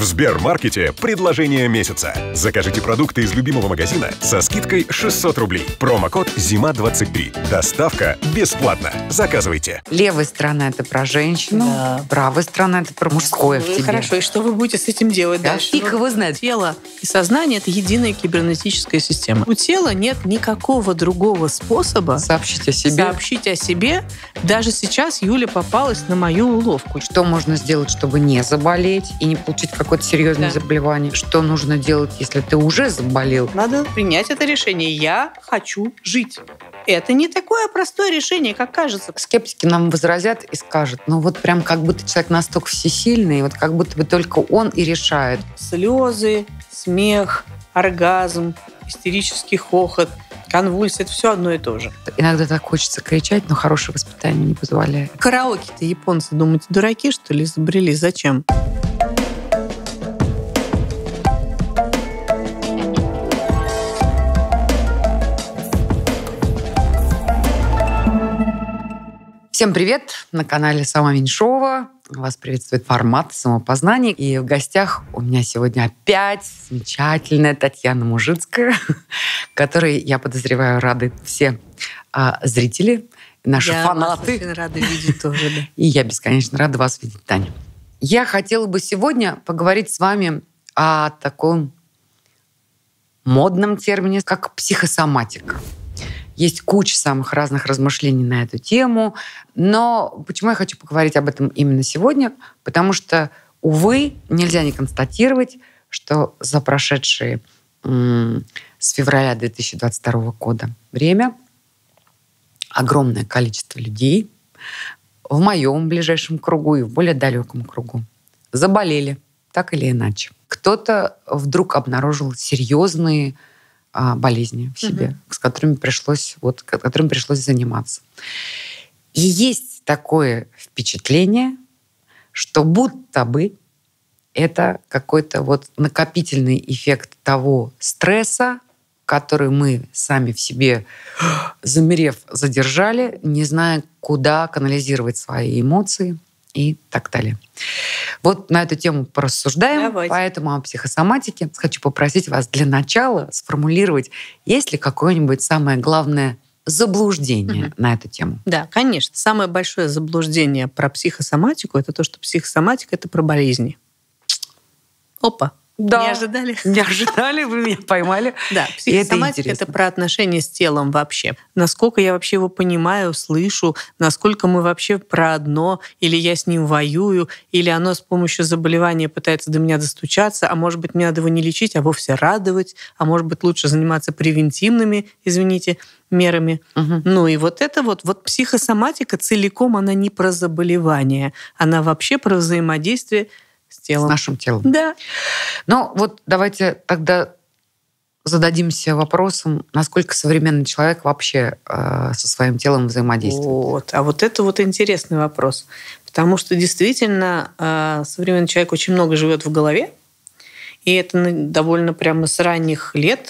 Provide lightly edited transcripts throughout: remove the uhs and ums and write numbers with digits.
Сбермаркете предложение месяца. Закажите продукты из любимого магазина со скидкой 600 рублей. Промокод ЗИМА23. Доставка бесплатна. Заказывайте. Левая сторона — это про женщину, Да. правая сторона — это про мужское в тебе. Хорошо, и что вы будете с этим делать Да, дальше? фиг его знает. Тело и сознание — это единая кибернетическая система. У тела нет никакого другого способа Сообщить о себе. сообщить о себе. Даже сейчас Юля попалась на мою уловку. Что можно сделать, чтобы не заболеть и не получить какое-то серьезное Да. заболевание? Что нужно делать, если ты уже заболел? Надо принять это решение. Я хочу жить. Это не такое простое решение, как кажется. Скептики нам возразят и скажут, ну вот прям как будто человек настолько всесильный, вот как будто бы только он и решает. Слезы, смех, оргазм, истерический хохот, конвульсия — это все одно и то же. Иногда так хочется кричать, но хорошее воспитание не позволяет. Караоке-то японцы, думаете, дураки, что ли, изобрели? Зачем? Всем привет! На канале Сама Меньшова. Вас приветствует формат самопознания. И в гостях у меня сегодня опять замечательная Татьяна Мужицкая, которой, я подозреваю, рады все зрители, наши фанаты. Я вас очень рада видеть тоже, да. И я бесконечно рада вас видеть, Таня. Я хотела бы сегодня поговорить с вами о таком модном термине, как психосоматика. Есть куча самых разных размышлений на эту тему. Но почему я хочу поговорить об этом именно сегодня? Потому что, увы, нельзя не констатировать, что за прошедшие с февраля 2022 года время огромное количество людей в моем ближайшем кругу и в более далеком кругу заболели так или иначе. Кто-то вдруг обнаружил серьезные болезни в себе, с которыми пришлось заниматься. И есть такое впечатление, что будто бы это какой-то вот накопительный эффект того стресса, который мы сами в себе, замерев, задержали, не зная, куда канализировать свои эмоции и так далее. Вот на эту тему порассуждаем. Давайте. Поэтому о психосоматике хочу попросить вас для начала сформулировать, есть ли какое-нибудь самое главное заблуждение на эту тему. Да, конечно. Самое большое заблуждение про психосоматику — это то, что психосоматика — это про болезни. Опа. Да. Не ожидали? Не ожидали, вы меня поймали. Да, психосоматика — это про отношения с телом вообще. Насколько я вообще его понимаю, слышу, насколько мы вообще про одно, или я с ним воюю, или оно с помощью заболевания пытается до меня достучаться, а может быть, мне надо его не лечить, а вовсе радовать, а может быть, лучше заниматься превентивными, извините, мерами. Ну и вот это вот психосоматика целиком, она не про заболевание, она вообще про взаимодействие с телом. С нашим телом. Да. Ну вот давайте тогда зададимся вопросом, насколько современный человек вообще со своим телом взаимодействует. Вот. А вот это вот интересный вопрос. Потому что действительно современный человек очень много живет в голове, и это довольно прямо с ранних лет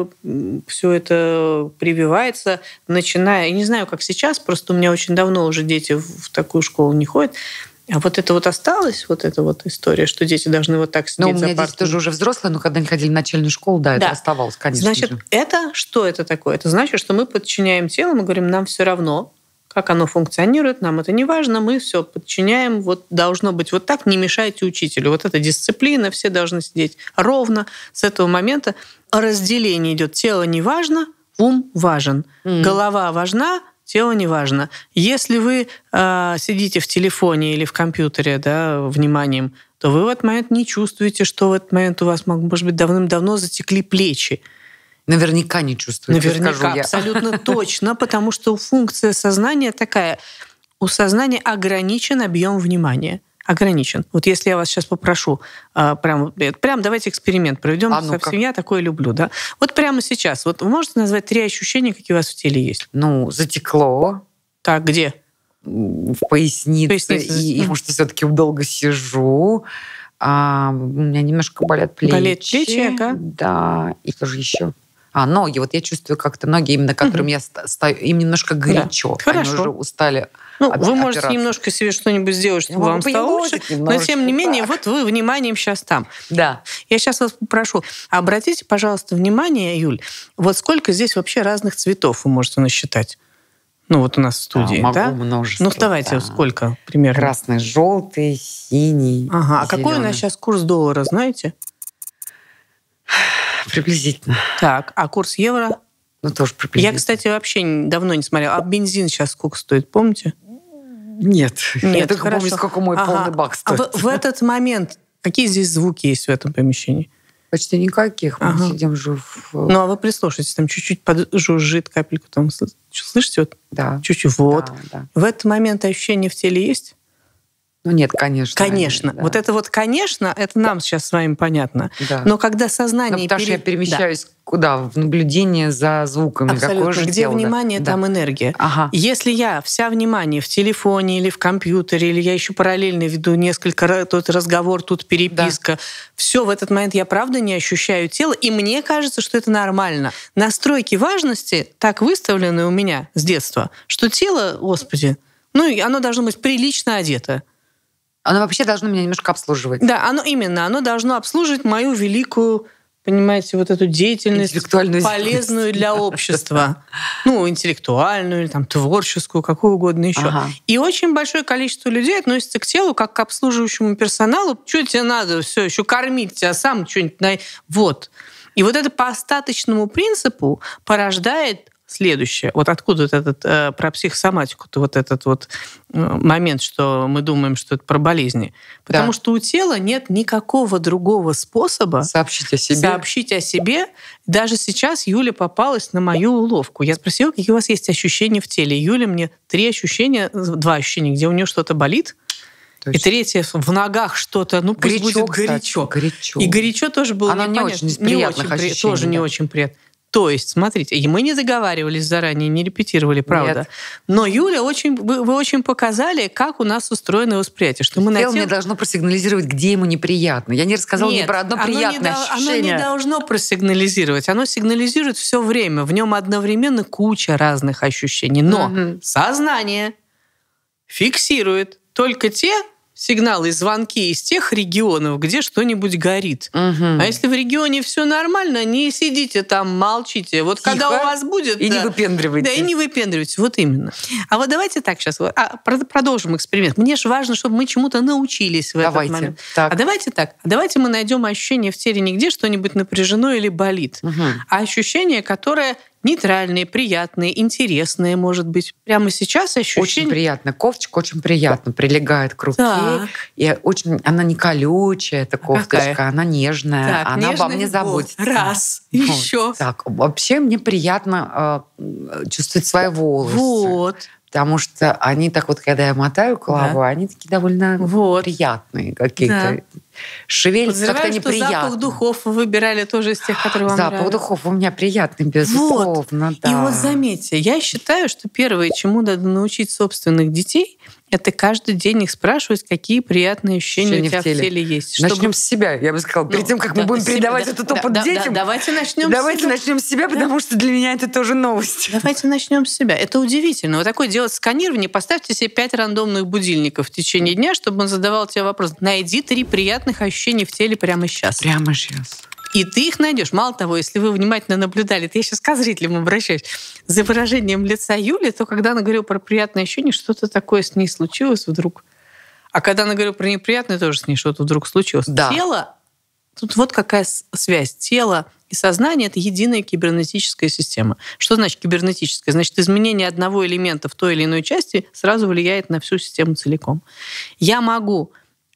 все это прививается, начиная, я не знаю, как сейчас, просто у меня очень давно уже дети в такую школу не ходят. А вот это вот осталось, вот эта вот история, что дети должны вот так сидеть за партой. Ну, у меня дети тоже уже взрослые, но когда они ходили в начальную школу, да, это оставалось, конечно. Значит, это что это такое? Это значит, что мы подчиняем тело, мы говорим, нам все равно, как оно функционирует, нам это не важно, мы все подчиняем, вот должно быть вот так, не мешайте учителю. Вот эта дисциплина, все должны сидеть ровно. С этого момента разделение идет. Тело не важно, ум важен. Голова важна, тело не важно. Если вы сидите в телефоне или в компьютере, да, вниманием, то вы в этот момент не чувствуете, что в этот момент у вас, может быть, давным-давно затекли плечи. Наверняка не чувствуете, Наверняка, скажу я. абсолютно точно, потому что функция сознания такая. У сознания ограничен объем внимания. Ограничен. Вот если я вас сейчас попрошу, прям давайте эксперимент проведем. Совсем я такое люблю, да? Вот прямо сейчас. Вот вы можете назвать 3 ощущения, какие у вас в теле есть? Ну, затекло. Так, где? В пояснице. И может, все-таки долго сижу. У меня немножко болят плечи. Болят плечи, ага. Да. И что же еще? Ноги. Вот я чувствую как-то ноги, именно которым я стою, им немножко горячо. Да. Они уже устали. Вы можете немножко себе что-нибудь сделать, чтобы вам стало лучше, но тем не менее, вот вы вниманием сейчас там. Да. Я сейчас вас попрошу, обратите, пожалуйста, внимание, Юль, вот сколько здесь вообще разных цветов вы можете насчитать? Вот у нас в студии, могу да? множество. Давайте, сколько примерно? Красный, желтый, синий. Ага, а какой у нас сейчас курс доллара, знаете? Приблизительно. Так, а курс евро? Тоже приблизительно. Я, кстати, вообще давно не смотрела. А бензин сейчас сколько стоит, помните? Нет. Я только хорошо. помню, сколько мой полный бак стоит. А в этот момент какие здесь звуки есть в этом помещении? Почти никаких. Мы сидим же а вы прислушайтесь, там чуть-чуть жужжит капельку. Там, слышите? Да. Чуть-чуть. Да. В этот момент ощущение в теле есть? Нет, конечно. Конечно. Да. Вот это конечно, это нам сейчас с вами понятно. Да. Но когда сознание... потому что я перемещаюсь куда? В наблюдение за звуками. Абсолютно. Какое же Где тело, внимание, там энергия. Ага. Если я вся внимание в телефоне или в компьютере, или я еще параллельно веду несколько... Тут разговор, тут переписка. Все, в этот момент я правда не ощущаю тело, и мне кажется, что это нормально. Настройки важности так выставлены у меня с детства, что тело, Господи, оно должно быть прилично одето. Оно вообще должно меня немножко обслуживать. Да, оно должно обслуживать мою великую, понимаете, вот эту деятельность, полезную для общества. Интеллектуальную, или творческую, какую угодно еще. Ага. И очень большое количество людей относится к телу как к обслуживающему персоналу. Что тебе надо? Все, еще кормить тебя сам что-нибудь. Вот. И вот это по остаточному принципу порождает следующее. Вот откуда этот про психосоматику-то вот этот момент, что мы думаем, что это про болезни. Потому что у тела нет никакого другого способа сообщить о себе. Даже сейчас Юля попалась на мою уловку. Я спросила, какие у вас есть ощущения в теле. Юля мне 2 ощущения, где у нее что-то болит, точно. И 3 в ногах что-то, пусть будет горячо. Горячо. И горячо тоже было непонятно. Оно не очень из приятных ощущений. Тоже не очень приятно. То есть, смотрите, и мы не договаривались заранее, не репетировали, правда. Нет. Но, Юля, вы очень показали, как у нас устроено восприятие. Что мы тело мне должно просигнализировать, где ему неприятно. Я не рассказала ни про одно приятное ощущение. Оно не должно просигнализировать. Оно сигнализирует все время. В нем одновременно куча разных ощущений. Но сознание фиксирует только те сигналы и звонки из тех регионов, где что-нибудь горит. А если в регионе все нормально, не сидите там, молчите. Вот тихо, когда у вас будет... И не выпендривайтесь. Да, и не выпендривайтесь. Вот именно. А вот давайте так сейчас. Продолжим эксперимент. Мне же важно, чтобы мы чему-то научились в этот момент. Так. А давайте так. Давайте мы найдем ощущение в теле не где что-нибудь напряжено или болит, а ощущение, которое нейтральные, приятные, интересные, может быть. Прямо сейчас ощущение... Очень приятно. Кофточка очень приятно прилегает к руке. Так. И она не колючая, эта кофточка, она нежная. Так, она обо мне заботится. Раз. Еще. Так, вообще мне приятно чувствовать свои волосы. Вот. Потому что они так когда я мотаю головой, они такие довольно приятные какие-то. Шевелятся как-то неприятно. Запах духов вы выбирали тоже из тех, которые вам нравятся. Запах духов у меня приятный, безусловно. Вот. Да. И заметьте, я считаю, что первое, чему надо научить собственных детей, это каждый день их спрашивать, какие приятные ощущения у тебя в теле есть. Начнем с себя, я бы сказала. Перед тем, как мы будем передавать этот опыт детям, давайте начнем с себя, потому что для меня это тоже новость. Давайте начнем с себя. Это удивительно. Вот такое делать сканирование. Поставьте себе 5 рандомных будильников в течение дня, чтобы он задавал тебе вопрос. Найди 3 приятных ощущения в теле прямо сейчас. Прямо сейчас. И ты их найдешь. Мало того, если вы внимательно наблюдали, это я сейчас к зрителям обращаюсь, за выражением лица Юли, то когда она говорила про приятное ощущение, что-то такое с ней случилось вдруг. А когда она говорила про неприятное, тоже с ней что-то вдруг случилось. Да. Тело, тут вот какая связь. Тело и сознание — это единая кибернетическая система. Что значит кибернетическая? Значит, изменение одного элемента в той или иной части сразу влияет на всю систему целиком. Я могу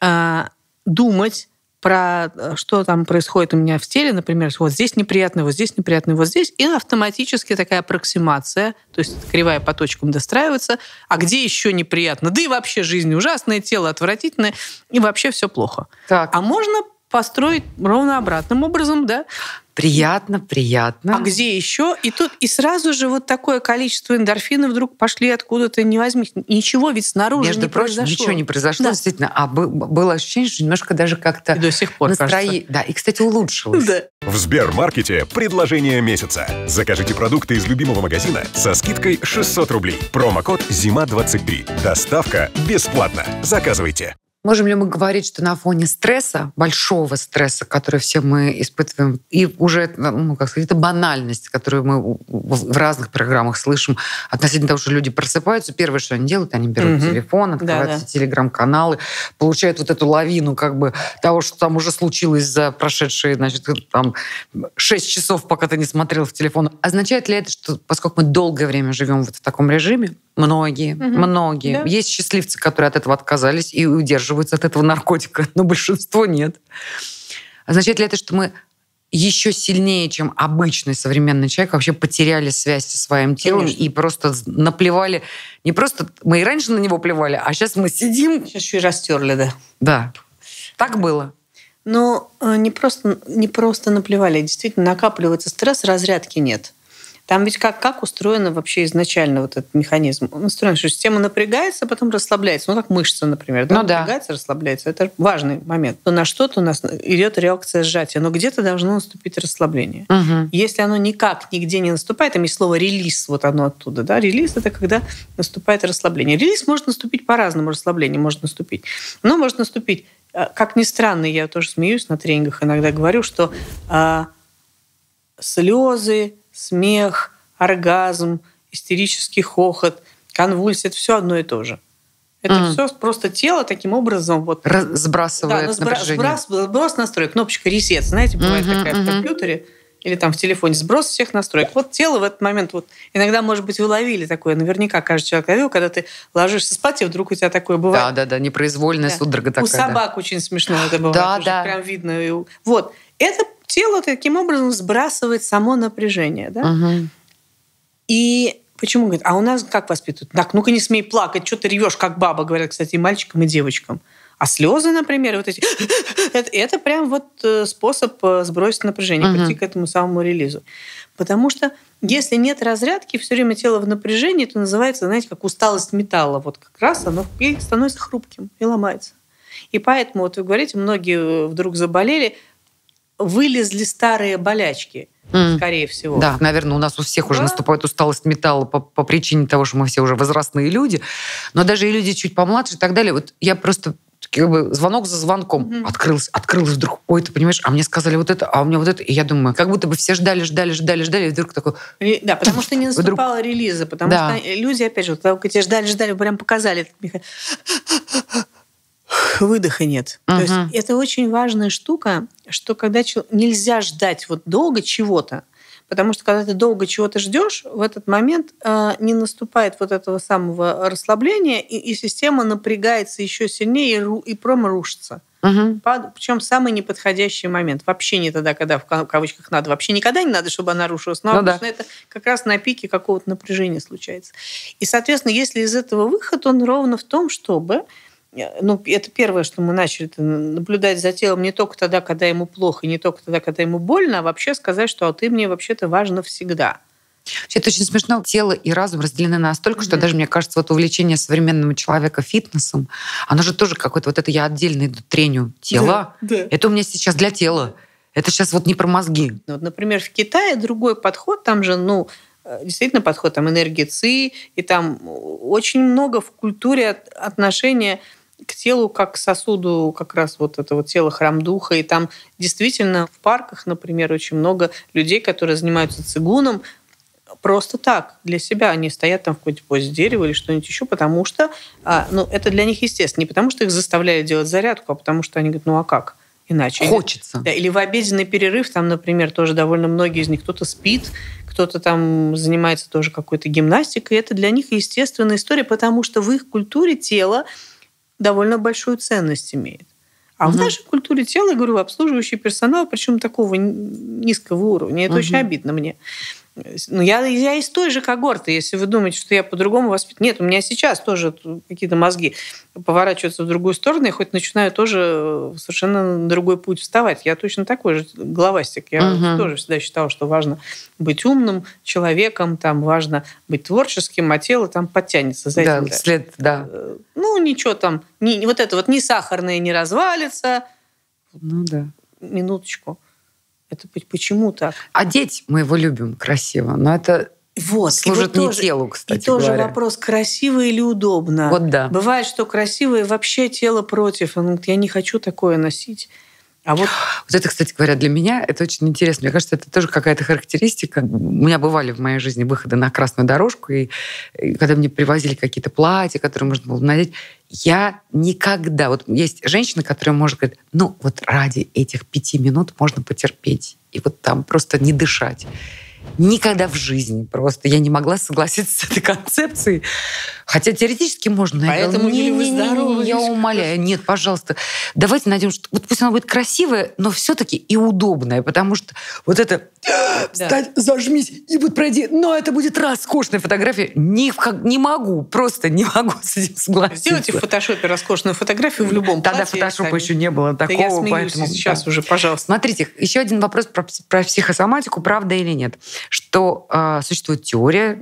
думать про что там происходит у меня в теле, например, вот здесь неприятно, вот здесь неприятно, вот здесь, и автоматически такая аппроксимация, то есть кривая по точкам достраивается, а где еще неприятно? Да и вообще жизнь ужасная, тело отвратительное, и вообще все плохо. Так. А можно построить ровно обратным образом, да? Приятно. А где еще? И тут и сразу же вот такое количество эндорфинов вдруг пошли откуда-то, не возьми. Ничего ведь снаружи Между не прочим, произошло. ничего не произошло, действительно. А было ощущение, что немножко даже как-то и до сих пор, кажется. Да, и, кстати, улучшилось. Да. В Сбермаркете предложение месяца. Закажите продукты из любимого магазина со скидкой 600 рублей. Промокод ЗИМА23. Доставка бесплатна. Заказывайте. Можем ли мы говорить, что на фоне стресса, большого стресса, который все мы испытываем, и уже, это банальность, которую мы в разных программах слышим относительно того, что люди просыпаются, первое, что они делают, они берут телефон, открывают все телеграм-каналы, получают вот эту лавину того, что там уже случилось за прошедшие, 6 часов, пока ты не смотрел в телефон. Означает ли это, что поскольку мы долгое время живем в таком режиме, многие, да. Есть счастливцы, которые от этого отказались и удерживаются от этого наркотика, но большинство нет. Означает ли это, что мы еще сильнее, чем обычный современный человек, вообще потеряли связь со своим телом? Конечно. И просто наплевали? Не просто мы и раньше на него плевали, а сейчас мы сидим... Сейчас еще и растерли, да. Да. Так было. Но не просто наплевали, действительно накапливается стресс, разрядки нет. Там ведь как устроено вообще изначально вот этот механизм? Он устроен, что система напрягается, потом расслабляется. Как мышца, например. Напрягается, расслабляется. Это важный момент. Но на что-то у нас идет реакция сжатия. Но где-то должно наступить расслабление. Если оно никак, нигде не наступает, там есть слово «релиз», вот оно оттуда. Да? Релиз – это когда наступает расслабление. Релиз может наступить по-разному, расслабление может наступить. Оно может наступить, как ни странно, я тоже смеюсь на тренингах, иногда говорю, что слезы, смех, оргазм, истерический хохот, конвульсия – это все одно и то же. Это все просто тело таким образом сбрасывает напряжение. Сброс настроек. Кнопочка «ресет». Знаете, бывает такая в компьютере или там в телефоне. Сброс всех настроек. Вот тело в этот момент, иногда, может быть, вы ловили такое, наверняка каждый человек ловил, когда ты ложишься спать, и вдруг у тебя такое бывает. Да, непроизвольная судорога такая. У собак очень смешно это бывает. Да. Прям видно. Вот. Это тело таким образом сбрасывает само напряжение. Да? И почему? Говорят, а у нас как воспитывают? Так, ну-ка не смей плакать, что ты ревешь, как баба, говорят, кстати, и мальчикам, и девочкам. А слезы, например, вот эти, это прям способ сбросить напряжение, прийти к этому самому релизу. Потому что если нет разрядки, все время тело в напряжении, это называется, знаете, как усталость металла. Вот как раз оно и становится хрупким и ломается. И поэтому, вы говорите, многие вдруг заболели, вылезли старые болячки, скорее всего. Да, наверное, у нас у всех уже наступает усталость металла по причине того, что мы все уже возрастные люди. Но даже и люди чуть помладше и так далее. Вот я просто звонок за звонком открылся вдруг. Ой, ты понимаешь, а мне сказали вот это, а у меня вот это. И я думаю, как будто бы все ждали, и вдруг такой... Да, потому что не наступало релиза. Потому что люди, опять же, когда ждали, прям показали выдоха нет. То есть это очень важная штука, что когда нельзя ждать долго чего-то, потому что когда ты долго чего-то ждешь, в этот момент не наступает этого самого расслабления, и система напрягается еще сильнее, и рушится. Причем в самый неподходящий момент. Вообще не тогда, когда в кавычках надо. Вообще никогда не надо, чтобы она рушилась. Но обычно это как раз на пике какого-то напряжения случается. И, соответственно, если из этого выход, он ровно в том, чтобы... это первое, что мы начали наблюдать за телом не только тогда, когда ему плохо, не только тогда, когда ему больно, а вообще сказать, что ты мне вообще-то важно всегда. Это очень смешно. Тело и разум разделены настолько, что даже, мне кажется, увлечение современного человека фитнесом, оно же тоже какое-то это я отдельно иду треню тела. Да. Это у меня сейчас для тела. Это сейчас не про мозги. Например, в Китае другой подход, там же, действительно подход, там энергия ци, и там очень много в культуре отношения к телу как к сосуду как раз этого тела, храм духа. И там действительно в парках, например, очень много людей, которые занимаются цигуном просто так, для себя. Они стоят там в какой-то позе дерева или что-нибудь еще, потому что это для них естественно. Не потому что их заставляют делать зарядку, а потому что они говорят, а как? Иначе. Хочется. Или в обеденный перерыв, там, например, тоже довольно многие из них, кто-то спит, кто-то там занимается тоже какой-то гимнастикой. И это для них естественная история, потому что в их культуре тело довольно большую ценность имеет. А в нашей культуре тела, я говорю, обслуживающий персонал, причем такого низкого уровня. Это очень обидно мне. Я из той же когорты, если вы думаете, что я по-другому воспитан. Нет, у меня сейчас тоже какие-то мозги поворачиваются в другую сторону, я хоть начинаю тоже совершенно на другой путь вставать. Я точно такой же головастик. Я тоже всегда считала, что важно быть умным человеком, там важно быть творческим, а тело там подтянется за этим. Ничего там, ни сахарное не развалится. Да. Минуточку. Это почему так? Одеть мы его любим красиво, но это Вот. служит не телу, кстати И тоже говоря. вопрос, красиво или удобно. Вот да. Бывает, что красиво и вообще тело против. Он говорит, я не хочу такое носить. А вот это, кстати говоря, для меня это очень интересно. Мне кажется, это тоже какая-то характеристика. У меня бывали в моей жизни выходы на красную дорожку, и когда мне привозили какие-то платья, которые можно было надеть, я никогда... Вот есть женщина, которая может говорить, ну вот ради этих 5 минут можно потерпеть. И вот там просто не дышать. Никогда в жизни просто я не могла согласиться с этой концепцией. Хотя теоретически можно. Поэтому, Юля, вы здоровы. Я умоляю. Нет, пожалуйста. Давайте найдем, что... Вот пусть она будет красивая, но все-таки и удобная. Потому что вот это... Встать, зажмись, и вот пройди. Но это будет роскошная фотография. Не могу, просто не могу с этим согласиться. Сделайте в фотошопе роскошную фотографию в любом Тогда платье. фотошопа еще не было такого. Да я смеюсь поэтому, сейчас уже, пожалуйста. Смотрите, еще один вопрос про психосоматику, правда или нет. Что существует теория,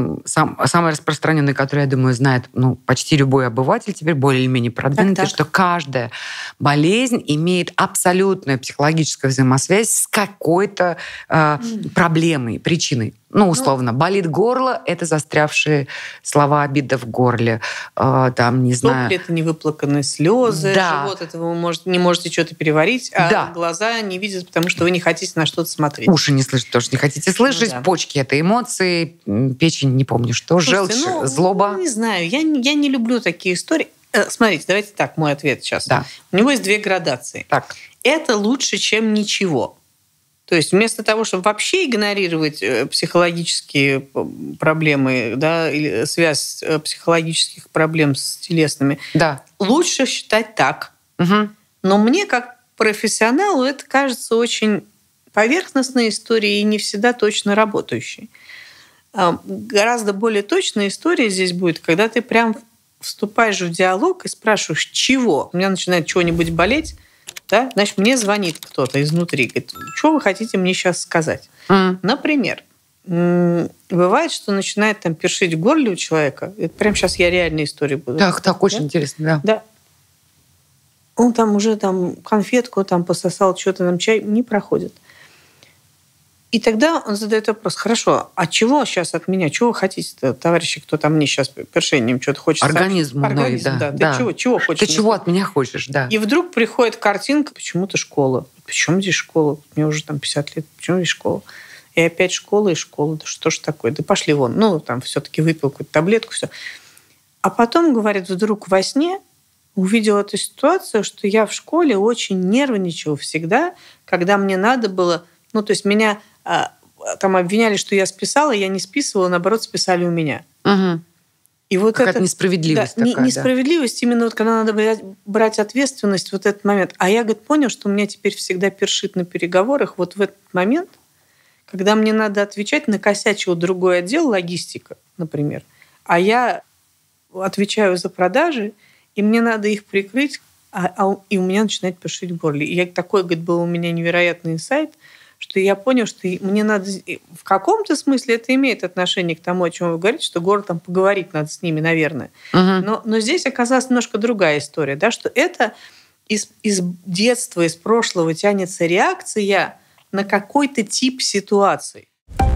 самая распространенная, которую, я думаю, знает почти любой обыватель, теперь более или менее продвинутый, что каждая болезнь имеет абсолютную психологическую взаимосвязь с какой-то проблемой, причиной. Условно, болит горло, это застрявшие слова, обида в горле. Там, не знаю... Сопли — это невыплаканные слезы, да. Живот — это вы не можете что-то переварить, а глаза не видят, потому что вы не хотите на что-то смотреть. Уши не слышат, потому что не хотите слышать. Почки — это эмоции, печень, не помню что, желчь, злоба. Не знаю, я не люблю такие истории. Смотрите, давайте так, мой ответ сейчас. Да. У него есть 2 градации. Так. Это лучше, чем ничего. То есть вместо того, чтобы вообще игнорировать психологические проблемы, да, или связь психологических проблем с телесными, лучше считать так. Угу. Но мне, как профессионалу, это кажется очень поверхностной историей и не всегда точно работающей. Гораздо более точная история здесь будет, когда ты прям вступаешь в диалог и спрашиваешь, чего? У меня начинает чего-нибудь болеть, да? Значит, мне звонит кто-то изнутри, говорит, что вы хотите мне сейчас сказать? Например, бывает, что начинает там першить в горле у человека. Это прямо сейчас я реальные истории буду. Так, очень интересно, да. Он там уже конфетку пососал, что-то там чай, не проходит. И тогда он задает вопрос, хорошо, а чего сейчас от меня? Чего вы хотите, товарищи, кто там мне сейчас першением что-то хочет? Организм мной, да. Ты чего хочешь? Ты чего от меня хочешь, да. И вдруг приходит картинка, почему-то школа. Почему здесь школа? Мне уже 50 лет. Почему здесь школа? И опять школа и школа. Да что ж такое? Да пошли вон. Там все-таки выпил какую-то таблетку, все. А потом, говорит, вдруг во сне увидела эту ситуацию, что я в школе очень нервничала всегда, когда мне надо было... то есть меня... там обвиняли, что я списала, я не списывала, наоборот, списали у меня. Угу. И вот какая-то несправедливость такая. Несправедливость, именно когда надо брать ответственность в этот момент. А я, понял, что у меня теперь всегда першит на переговорах вот в этот момент, когда мне надо отвечать, накосячил другой отдел, логистика, например, а я отвечаю за продажи, и мне надо их прикрыть, и у меня начинает першить в горле. И такой, был у меня невероятный инсайт, что я понял, что мне надо... В каком-то смысле это имеет отношение к тому, о чем вы говорите, что город поговорить надо с ними, наверное. Угу. Но здесь оказалась немножко другая история, да, что это из детства, из прошлого тянется реакция на какой-то тип ситуации.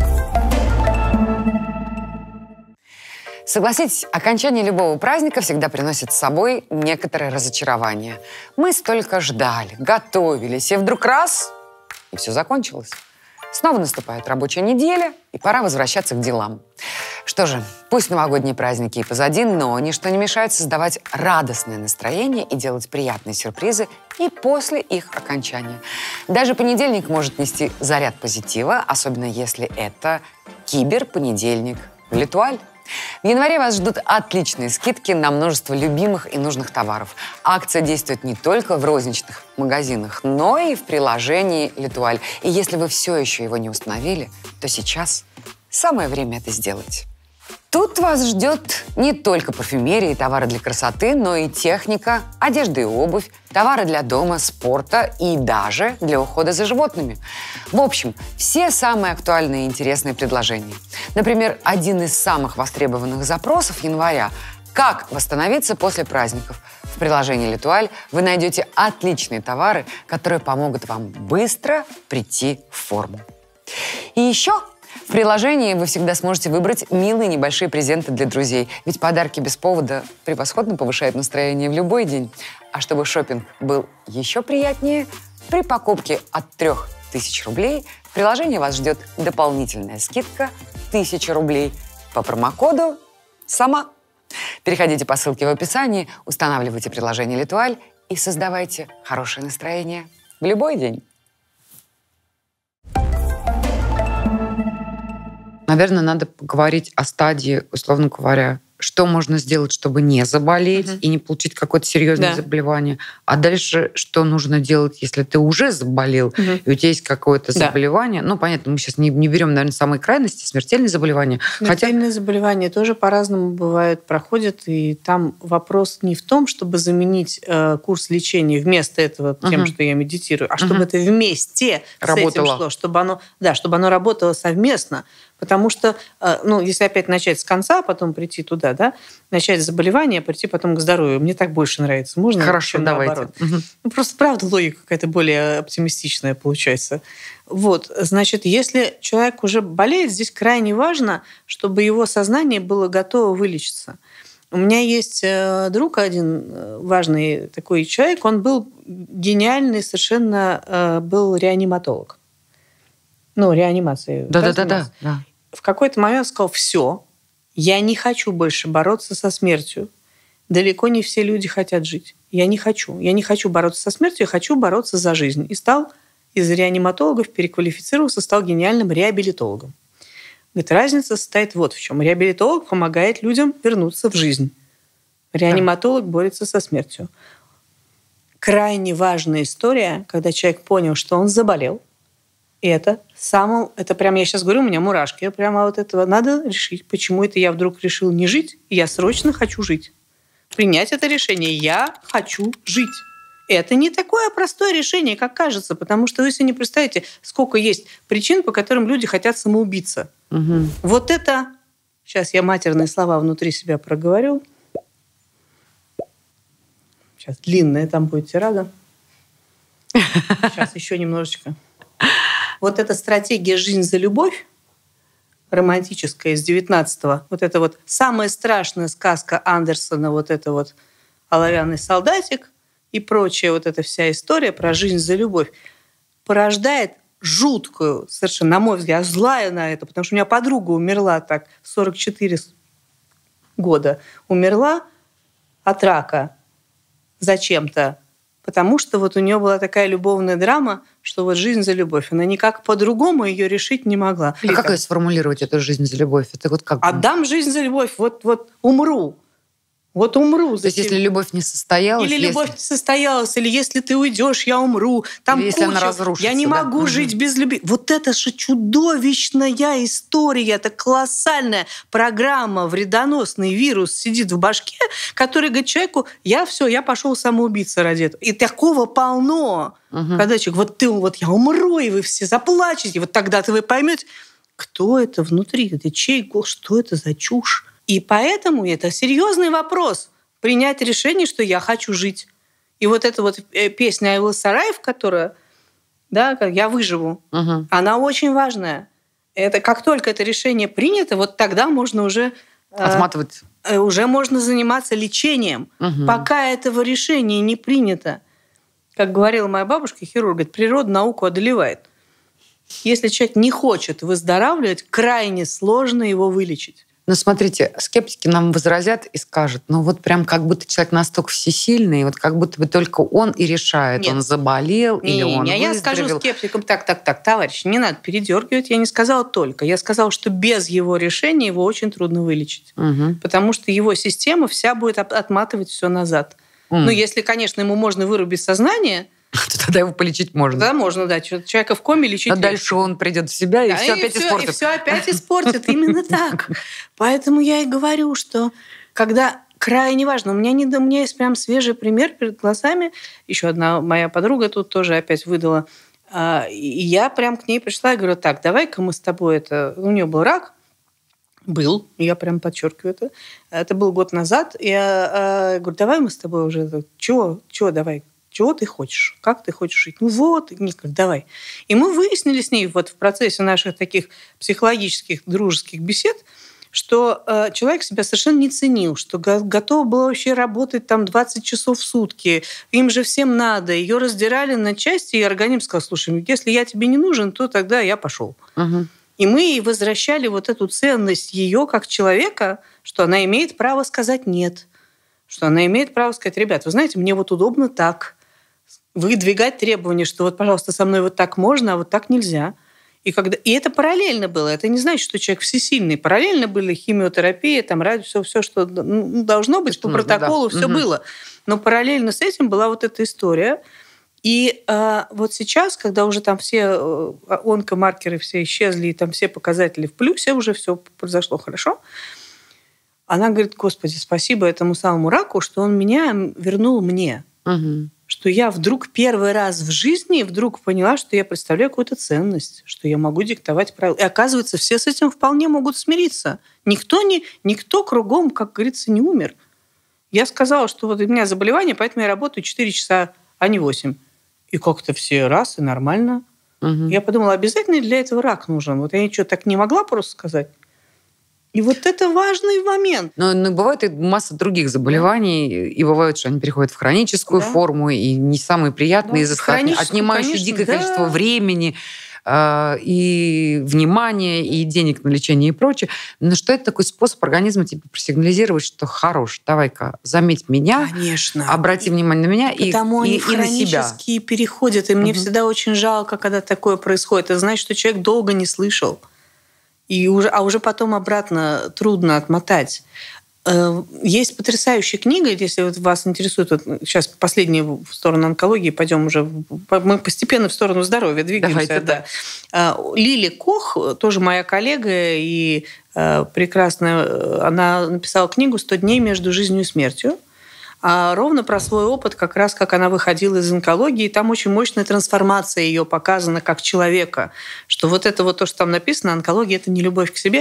Согласитесь, окончание любого праздника всегда приносит с собой некоторое разочарование. Мы столько ждали, готовились, и вдруг раз... И все закончилось. Снова наступает рабочая неделя, и пора возвращаться к делам. Что же, пусть новогодние праздники и позади, но ничто не мешает создавать радостное настроение и делать приятные сюрпризы и после их окончания. Даже понедельник может нести заряд позитива, особенно если это киберпонедельник. Летуаль. В январе вас ждут отличные скидки на множество любимых и нужных товаров. Акция действует не только в розничных магазинах, но и в приложении Летуаль. И если вы все еще его не установили, то сейчас самое время это сделать. Тут вас ждет не только парфюмерия и товары для красоты, но и техника, одежда и обувь, товары для дома, спорта и даже для ухода за животными. В общем, все самые актуальные и интересные предложения. Например, один из самых востребованных запросов января – как восстановиться после праздников. В В приложении «Летуаль» вы найдете отличные товары, которые помогут вам быстро прийти в форму. И еще в приложении вы всегда сможете выбрать милые небольшие презенты для друзей, ведь подарки без повода превосходно повышают настроение в любой день. А чтобы шопинг был еще приятнее, при покупке от 3000 рублей в приложении вас ждет дополнительная скидка 1000 рублей по промокоду «Сама». Переходите по ссылке в описании, устанавливайте приложение «Летуаль» и создавайте хорошее настроение в любой день. Наверное, надо поговорить о стадии, условно говоря, что можно сделать, чтобы не заболеть и не получить какое-то серьезное заболевание. А дальше, что нужно делать, если ты уже заболел, и у тебя есть какое-то заболевание. Ну, понятно, мы сейчас не берем, наверное, самые крайности, смертельные заболевания. Смертельные заболевания тоже по-разному бывают, проходят. И там вопрос не в том, чтобы заменить курс лечения вместо этого тем, что я медитирую, а чтобы это вместе работало. С этим шло, чтобы оно работало совместно. Потому что, если опять начать с конца, потом прийти туда, начать с заболевания, прийти потом к здоровью. Мне так больше нравится. Можно? Хорошо, давайте. Просто, правда, логика какая-то более оптимистичная получается. Вот, значит, если человек уже болеет, здесь крайне важно, чтобы его сознание было готово вылечиться. У меня есть друг один, важный такой человек, он был гениальный, совершенно был реаниматолог. Реанимацией. Да. В какой-то момент сказал: все, я не хочу больше бороться со смертью. Далеко не все люди хотят жить. Я не хочу бороться со смертью, я хочу бороться за жизнь. И стал из реаниматологов, переквалифицировался, стал гениальным реабилитологом. Говорит, разница состоит вот в чем. Реабилитолог помогает людям вернуться в жизнь. Реаниматолог борется со смертью. Крайне важная история, когда человек понял, что он заболел. И это прям, я сейчас говорю, у меня мурашки. Прямо вот этого надо решить, почему это я вдруг решил не жить, и я срочно хочу жить. Принять это решение. Я хочу жить. Это не такое простое решение, как кажется, потому что вы себе не представите, сколько есть причин, по которым люди хотят самоубиться. Вот это... Сейчас я матерные слова внутри себя проговорю. Сейчас длинная там будет тирада. Сейчас еще немножечко. Вот эта стратегия «Жизнь за любовь», романтическая из 19-го, вот это вот самая страшная сказка Андерсона, вот это вот «Оловянный солдатик» и прочая вот эта вся история про жизнь за любовь, порождает жуткую, совершенно, на мой взгляд, злая на это, потому что у меня подруга умерла так, 44 года, умерла от рака зачем-то, потому что вот у нее была такая любовная драма, что вот жизнь за любовь. Она никак по-другому ее решить не могла. А как ее сформулировать, эту жизнь за любовь? Это вот как? Отдам жизнь за любовь, вот умру. Вот умру. То есть если любовь не состоялась? Или любовь не состоялась, или если ты уйдешь, я умру. Там если она разрушится. Я не могу жить без любви. Вот это же чудовищная история. Это колоссальная программа, вредоносный вирус сидит в башке, который говорит человеку: я пошел самоубийца ради этого. И такого полно. Когда человек, я умру, и вы все заплачете. Вот тогда-то вы поймете, кто это внутри, это чей голос, что это за чушь. И поэтому это серьезный вопрос. Принять решение, что я хочу жить. И вот эта вот песня «I will survive», которая, «Я выживу», она очень важная. Это как только это решение принято, вот тогда можно уже... Отматывать. Уже можно заниматься лечением. Пока этого решения не принято. Как говорила моя бабушка, хирург, говорит, природа науку одолевает. Если человек не хочет выздоравливать, крайне сложно его вылечить. Но смотрите, скептики нам возразят и скажут, вот прям как будто человек настолько всесильный, вот как будто бы только он и решает, он заболел или он выздоровел. Я скажу скептикам, так, товарищи, не надо передергивать. Я не сказала только. Я сказала, что без его решения его очень трудно вылечить. Потому что его система вся будет отматывать все назад. Если, конечно, ему можно вырубить сознание... То тогда его полечить можно. Да, можно, человека в коме лечить. А дальше он придет в себя и все опять испортит. И все опять испортит. Именно так. Поэтому я и говорю, что когда крайне важно, у меня есть прям свежий пример перед глазами. Еще одна моя подруга тут тоже опять выдала. И я прям к ней пришла и говорю, давай-ка мы с тобой у нее был рак, Был, я прям подчеркиваю это. Это был год назад. Я говорю, давай мы с тобой уже... Чего давай? Чего ты хочешь? Как ты хочешь жить? Ну вот, Ника, давай. И мы выяснили с ней вот в процессе наших таких психологических, дружеских бесед, что человек себя совершенно не ценил, что готов был вообще работать там 20 часов в сутки. Им же всем надо. Ее раздирали на части, и организм сказал, слушай, если я тебе не нужен, то тогда я пошел. Угу. И мы ей возвращали вот эту ценность ее как человека, что она имеет право сказать «нет», что она имеет право сказать, ребят, вы знаете, мне вот удобно так. Выдвигать требования, что вот, пожалуйста, со мной вот так можно, а вот так нельзя. И это параллельно было. Это не значит, что человек всесильный. Параллельно были химиотерапия, там, радио, все, что должно быть по протоколу, все было. Но параллельно с этим была вот эта история. И вот сейчас, когда уже там все онкомаркеры все исчезли, и там все показатели в плюсе, уже все произошло хорошо, она говорит, Господи, спасибо этому самому раку, что он меня вернул мне. Угу. Что я вдруг первый раз в жизни вдруг поняла, что я представляю какую-то ценность, что я могу диктовать правила. И оказывается, все с этим вполне могут смириться. Никто кругом, как говорится, не умер. Я сказала, что вот у меня заболевание, поэтому я работаю 4 часа, а не 8. И как-то все раз, и нормально. Угу. Я подумала, обязательно для этого рак нужен. Вот я ничего так не могла просто сказать. И вот это важный момент. Но бывает и масса других заболеваний, и бывает, что они переходят в хроническую форму, и не самые приятные, отнимающие дикое количество времени, и внимания, и денег на лечение и прочее. Но что это такой способ организма типа просигнализировать, что хорош, давай-ка, заметь меня, конечно, обрати внимание на меня и они на себя. хронические переходят. И мне всегда очень жалко, когда такое происходит. Это значит, что человек долго не слышал. А уже потом обратно трудно отмотать. Есть потрясающая книга, если вот вас интересует, вот сейчас последние в сторону онкологии, пойдем уже, мы постепенно в сторону здоровья двигаемся. Да. Лили Кох, тоже моя коллега и прекрасная, она написала книгу «100 дней между жизнью и смертью». Ровно про свой опыт, как раз как она выходила из онкологии. И там очень мощная трансформация ее показана как человека. Что вот это вот то, что там написано, онкология – это не любовь к себе,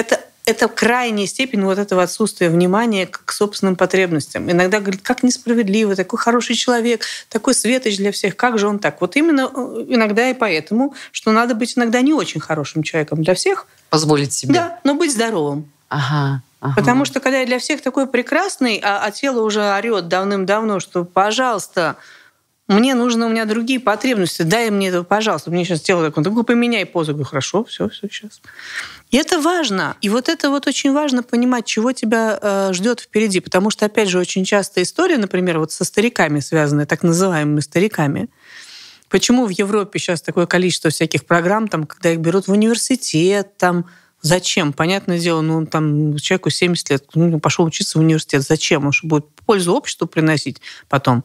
это крайняя степень вот этого отсутствия внимания к собственным потребностям. Иногда говорит, как несправедливо, такой хороший человек, такой светоч для всех, как же он так? Вот именно иногда и поэтому, что надо быть иногда не очень хорошим человеком для всех. Позволить себе. Да, но быть здоровым. Ага. Потому что когда я для всех такой прекрасный, а тело уже орет давным-давно, что, пожалуйста, у меня другие потребности, дай мне это, пожалуйста. Мне сейчас тело такое, поменяй позу. Говорю, хорошо, все, сейчас. И это важно. И вот это вот очень важно понимать, чего тебя ждет впереди. Потому что, опять же, очень часто история, например, вот со стариками связанная, так называемыми стариками. Почему в Европе сейчас такое количество всяких программ, там, когда их берут в университет, там, зачем? Понятное дело, там человеку 70 лет, пошел учиться в университет. Зачем? Он что, будет пользу обществу приносить потом?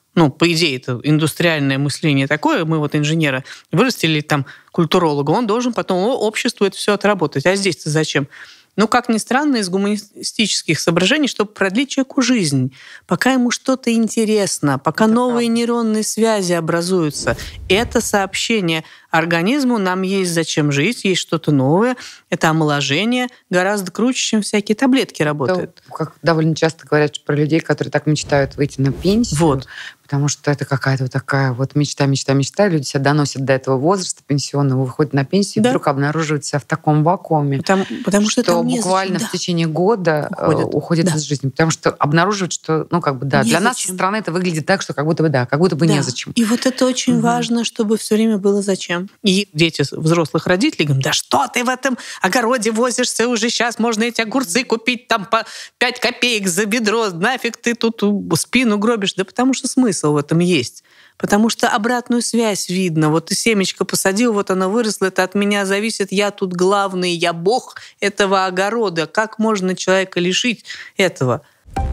По идее, это индустриальное мышление такое. Мы вот инженера вырастили там культуролога. Он должен потом обществу это все отработать. А здесь-то зачем? Как ни странно, из гуманистических соображений, чтобы продлить человеку жизнь, пока ему что-то интересно, пока новые нейронные связи образуются. Это сообщение организму, нам есть зачем жить, есть что-то новое. Это омоложение гораздо круче, чем всякие таблетки работают. Как довольно часто говорят про людей, которые так мечтают выйти на пенсию. Вот. Потому что это какая-то вот такая вот мечта. Люди себя доносят до этого возраста пенсионного, выходят на пенсию, и вдруг обнаруживают себя в таком вакууме. Потому что там буквально в течение года уходят из жизни. Потому что обнаруживают, что, для нас со стороны это выглядит так, что как будто бы незачем. И вот это очень важно, чтобы все время было зачем. И дети взрослых родителей говорят, да что ты в этом огороде возишься уже сейчас, можно эти огурцы купить там по 5 копеек за бедро, нафиг ты тут спину гробишь. Да потому что смысл в этом есть. Потому что обратную связь видно. Вот ты семечко посадил, вот оно выросло, это от меня зависит, я тут главный, я бог этого огорода. Как можно человека лишить этого?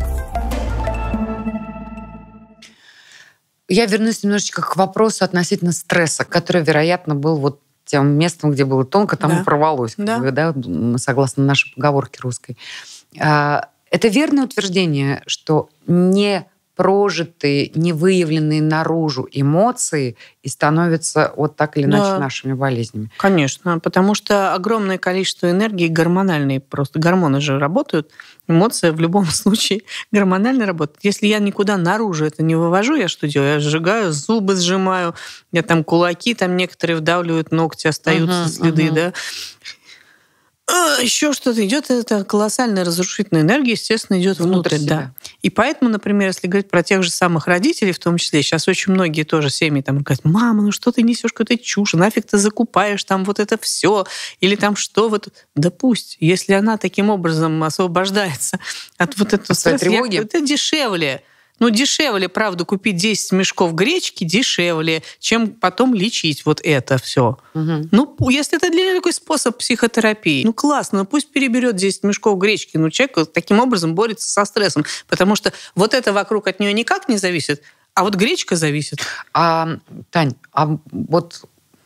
Я вернусь немножечко к вопросу относительно стресса, который, вероятно, был вот тем местом, где было тонко, там и порвалось, согласно нашей поговорке русской. Это верное утверждение, что не непрожитые, невыявленные наружу эмоции и становятся вот так или иначе нашими болезнями. Конечно, потому что огромное количество энергии гормональной, просто гормоны же работают, эмоция в любом случае гормонально работает. Если я никуда наружу это не вывожу, я что делаю? Я сжигаю, зубы сжимаю, я там кулаки, там некоторые вдавливают, ногти остаются следы, да. Еще что-то идет, это колоссальная разрушительная энергия, естественно, идет внутрь, да. И поэтому, например, если говорить про тех же самых родителей, в том числе, сейчас очень многие тоже семьи там говорят: мама, ну что ты несешь какую-то чушь, нафиг ты закупаешь там вот это все, или там что вот. Да пусть, если она таким образом освобождается от вот этого стресса, это дешевле. Ну, дешевле, правда, купить 10 мешков гречки дешевле, чем потом лечить вот это все. Ну, если это для такой способ психотерапии, ну, классно, ну, пусть переберет 10 мешков гречки. Ну, человек таким образом борется со стрессом, потому что вот это вокруг от нее никак не зависит, а вот гречка зависит. Тань, вот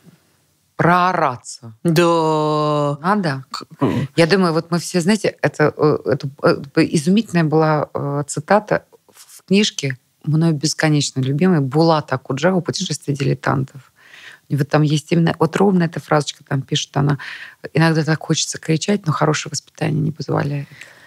проораться. Да. Надо. Я думаю, вот мы все, знаете, это изумительная была цитата в книжке, мной бесконечно любимой, Булата Акуджава «Путешествие дилетантов». И вот там есть именно, вот ровно эта фразочка там пишет, она иногда так хочется кричать, но хорошее воспитание не позволяет.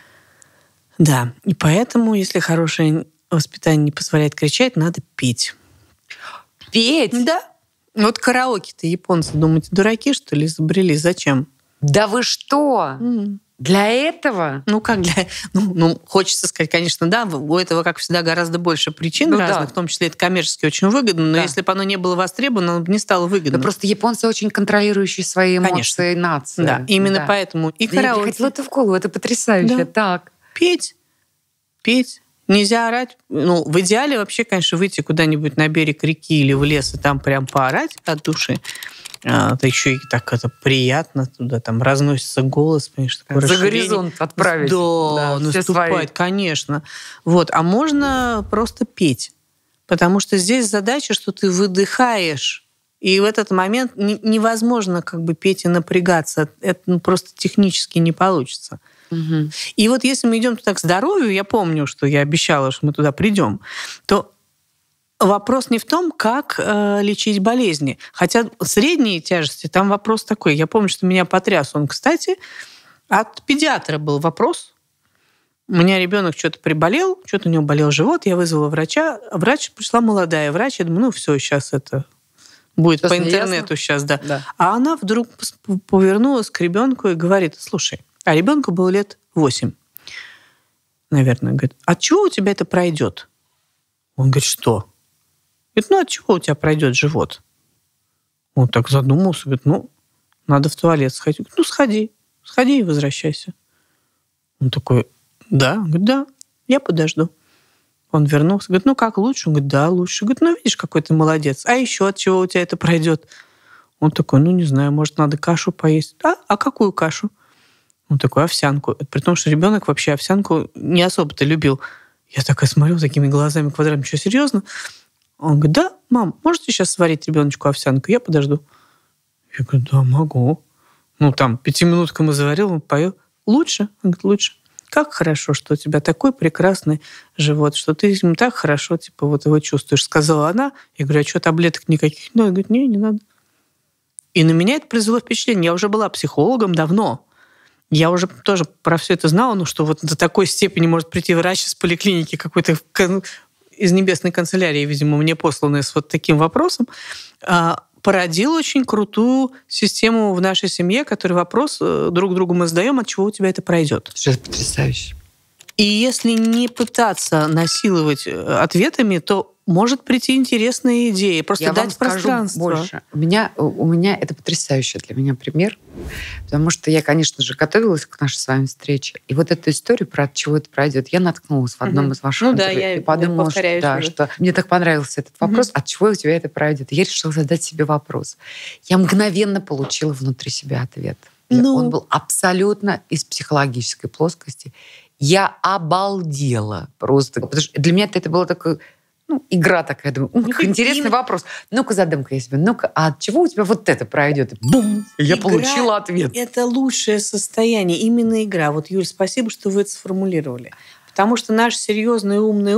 Да, и поэтому, если хорошее воспитание не позволяет кричать, надо петь. Петь? Да. Вот караоке-то японцы, думаете, дураки, что ли, изобрели? Зачем? Да вы что? Для этого? Ну, как для... Ну, хочется сказать, конечно, да, у этого, как всегда, гораздо больше причин разных, в том числе это коммерчески очень выгодно, но если бы оно не было востребовано, оно бы не стало выгодно. Да просто японцы очень контролирующие свои эмоции нации. Да, именно поэтому и караоке. Я приходила это в голову, это потрясающе. Да. Так. Петь. Нельзя орать. Ну, в идеале вообще, конечно, выйти куда-нибудь на берег реки или в лес и там прям поорать от души. Это еще и так это приятно, туда там разносится голос, понимаешь, такое за расширение. горизонт отправить. Да, наступает, конечно. Вот. А можно просто петь, потому что здесь задача, что ты выдыхаешь, и в этот момент невозможно как бы петь и напрягаться. Это просто технически не получится. Угу. И вот если мы идем туда к здоровью, я помню, что я обещала, что мы туда придем, то вопрос не в том, как лечить болезни. Хотя средние тяжести, там вопрос такой. Я помню, что меня потряс он, кстати, от педиатра был вопрос. У меня ребенок что-то приболел, что-то у него болел живот, я вызвала врача. Врач пришла молодая врач, я думаю, ну все, сейчас это будет сейчас по интернету сейчас, да. А она вдруг повернулась к ребенку и говорит: слушай, а ребенку было лет 8, наверное. Говорит: от чего у тебя это пройдет? Он говорит: что? Говорит: ну, от чего у тебя пройдет живот? Он так задумался, говорит: ну, надо в туалет сходить. Говорит: ну, сходи и возвращайся. Он такой: да? Он говорит: да, я подожду. Он вернулся, говорит: ну, как, лучше? Он говорит: да, лучше. Говорит: ну, видишь, какой ты молодец. А еще от чего у тебя это пройдет? Он такой: ну, не знаю, может, надо кашу поесть. А какую кашу? Он такой: овсянку. При том, что ребенок вообще овсянку не особо-то любил. Я такая смотрю такими глазами квадратными: что, серьезно? Он говорит: да, мам, можете сейчас сварить ребеночку овсянку? Я подожду. Я говорю: да, могу. Ну, там, 5-минутку ему заварил, он поел. Лучше? Он говорит: лучше. Как хорошо, что у тебя такой прекрасный живот, что ты ему так хорошо, типа, вот его чувствуешь, сказала она. Я говорю: а что, таблеток никаких? Ну, он говорит: не надо. И на меня это произвело впечатление. Я уже была психологом давно. Я уже тоже про все это знала, ну, что вот до такой степени может прийти врач из поликлиники какой-то из небесной канцелярии, видимо, мне посланный с вот таким вопросом, породил очень крутую систему в нашей семье, который вопрос друг другу мы задаем: от чего у тебя это пройдет. Это потрясающе. И если не пытаться насиловать ответами, то может прийти интересная идея. Просто я дать вам пространство. Скажу больше. У меня это потрясающий для меня пример, потому что я, конечно же, готовилась к нашей с вами встрече. И вот эту историю про от чего это пройдет, я наткнулась в одном из ваших интервью. Я и подумала, что мне так понравился этот вопрос, от чего у тебя это пройдет. И я решила задать себе вопрос. Я мгновенно получила внутри себя ответ. Он был абсолютно из психологической плоскости. Я обалдела просто. Потому что для меня это было такое... игра такая. Думаю, интересный вопрос. Ну-ка, задам-ка я себе. Ну-ка, а от чего у тебя вот это пройдет? И бум! Я получила ответ. Это лучшее состояние. Именно игра. Вот, Юль, спасибо, что вы это сформулировали. Потому что наш серьезный умный ум,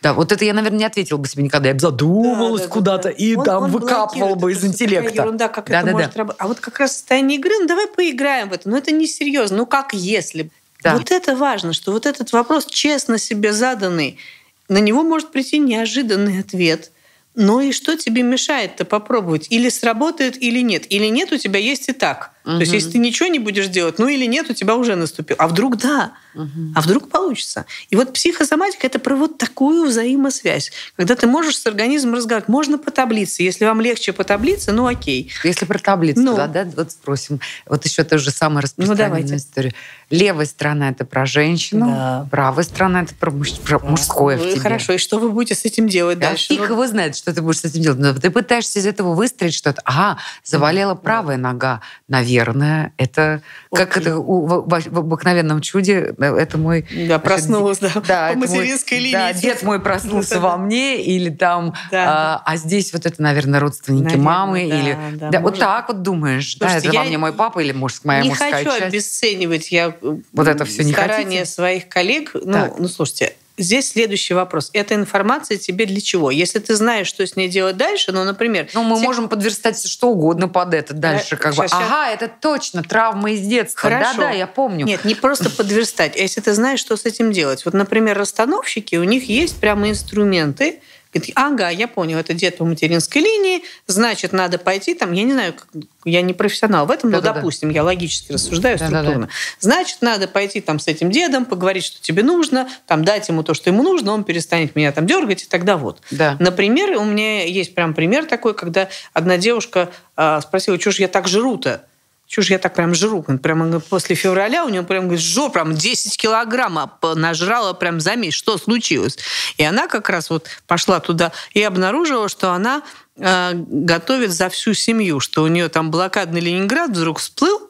Да, вот это я, наверное, не ответила бы себе никогда. Я бы задумалась куда-то и там выкапывала бы из интеллекта. Такая ерунда, как это может работать. А вот как раз состояние игры, ну давай поиграем в это. Ну это не серьезно. Ну как если? Да. Вот это важно, что вот этот вопрос честно себе заданный, на него может прийти неожиданный ответ. Ну и что тебе мешает-то попробовать? Или сработает, или нет. Или нет, у тебя есть и так. То есть если ты ничего не будешь делать, ну или нет, у тебя уже наступил. А вдруг да? А вдруг получится? И вот психосоматика – это про вот такую взаимосвязь. Когда ты можешь с организмом разговаривать. Можно по таблице. Если вам легче по таблице, ну окей. Если про таблицу, да, вот спросим. Вот еще тоже самая распространенная история. Левая сторона – это про женщину, да. Правая сторона – это про мужское в тебе. Хорошо, и что вы будете с этим делать дальше? Фиг его знает, что ты будешь с этим делать. Но ты пытаешься из этого выстроить что-то. Ага, заболела правая нога. Наверное, это как это в обыкновенном чуде. Это мой... Да, проснулась, да, по материнской линии. Да, дед мой проснулся во мне, или там... А здесь вот это, наверное, родственники мамы. Или вот так вот думаешь. Да, это во мне мой папа или моя мужская часть. Не хочу обесценивать я вот это все не старания своих коллег. Ну, слушайте, здесь следующий вопрос. Эта информация тебе для чего? Если ты знаешь, что с ней делать дальше, ну, например... Ну, мы можем подверстать что угодно под это дальше. Ага, это точно, травма из детства. Хорошо. Да, я помню. Нет, не просто подверстать, а если ты знаешь, что с этим делать. Вот, например, расстановщики, у них есть прямо инструменты. Ага, я понял, это дед по материнской линии, значит, надо пойти там, я не знаю, я не профессионал в этом, но, допустим, я логически рассуждаю структурно. Значит, надо пойти там с этим дедом, поговорить, что тебе нужно, там дать ему то, что ему нужно, он перестанет меня там дергать, и тогда вот. Да. Например, у меня есть прям пример такой, когда одна девушка спросила, что же я так жру-то? Чего ж я так прям жру? Прямо после февраля у него прям говорит, жо, прям 10 килограмм нажрала прям за месяц. Что случилось? И она как раз вот пошла туда и обнаружила, что она готовит за всю семью, что у нее там блокадный Ленинград вдруг всплыл,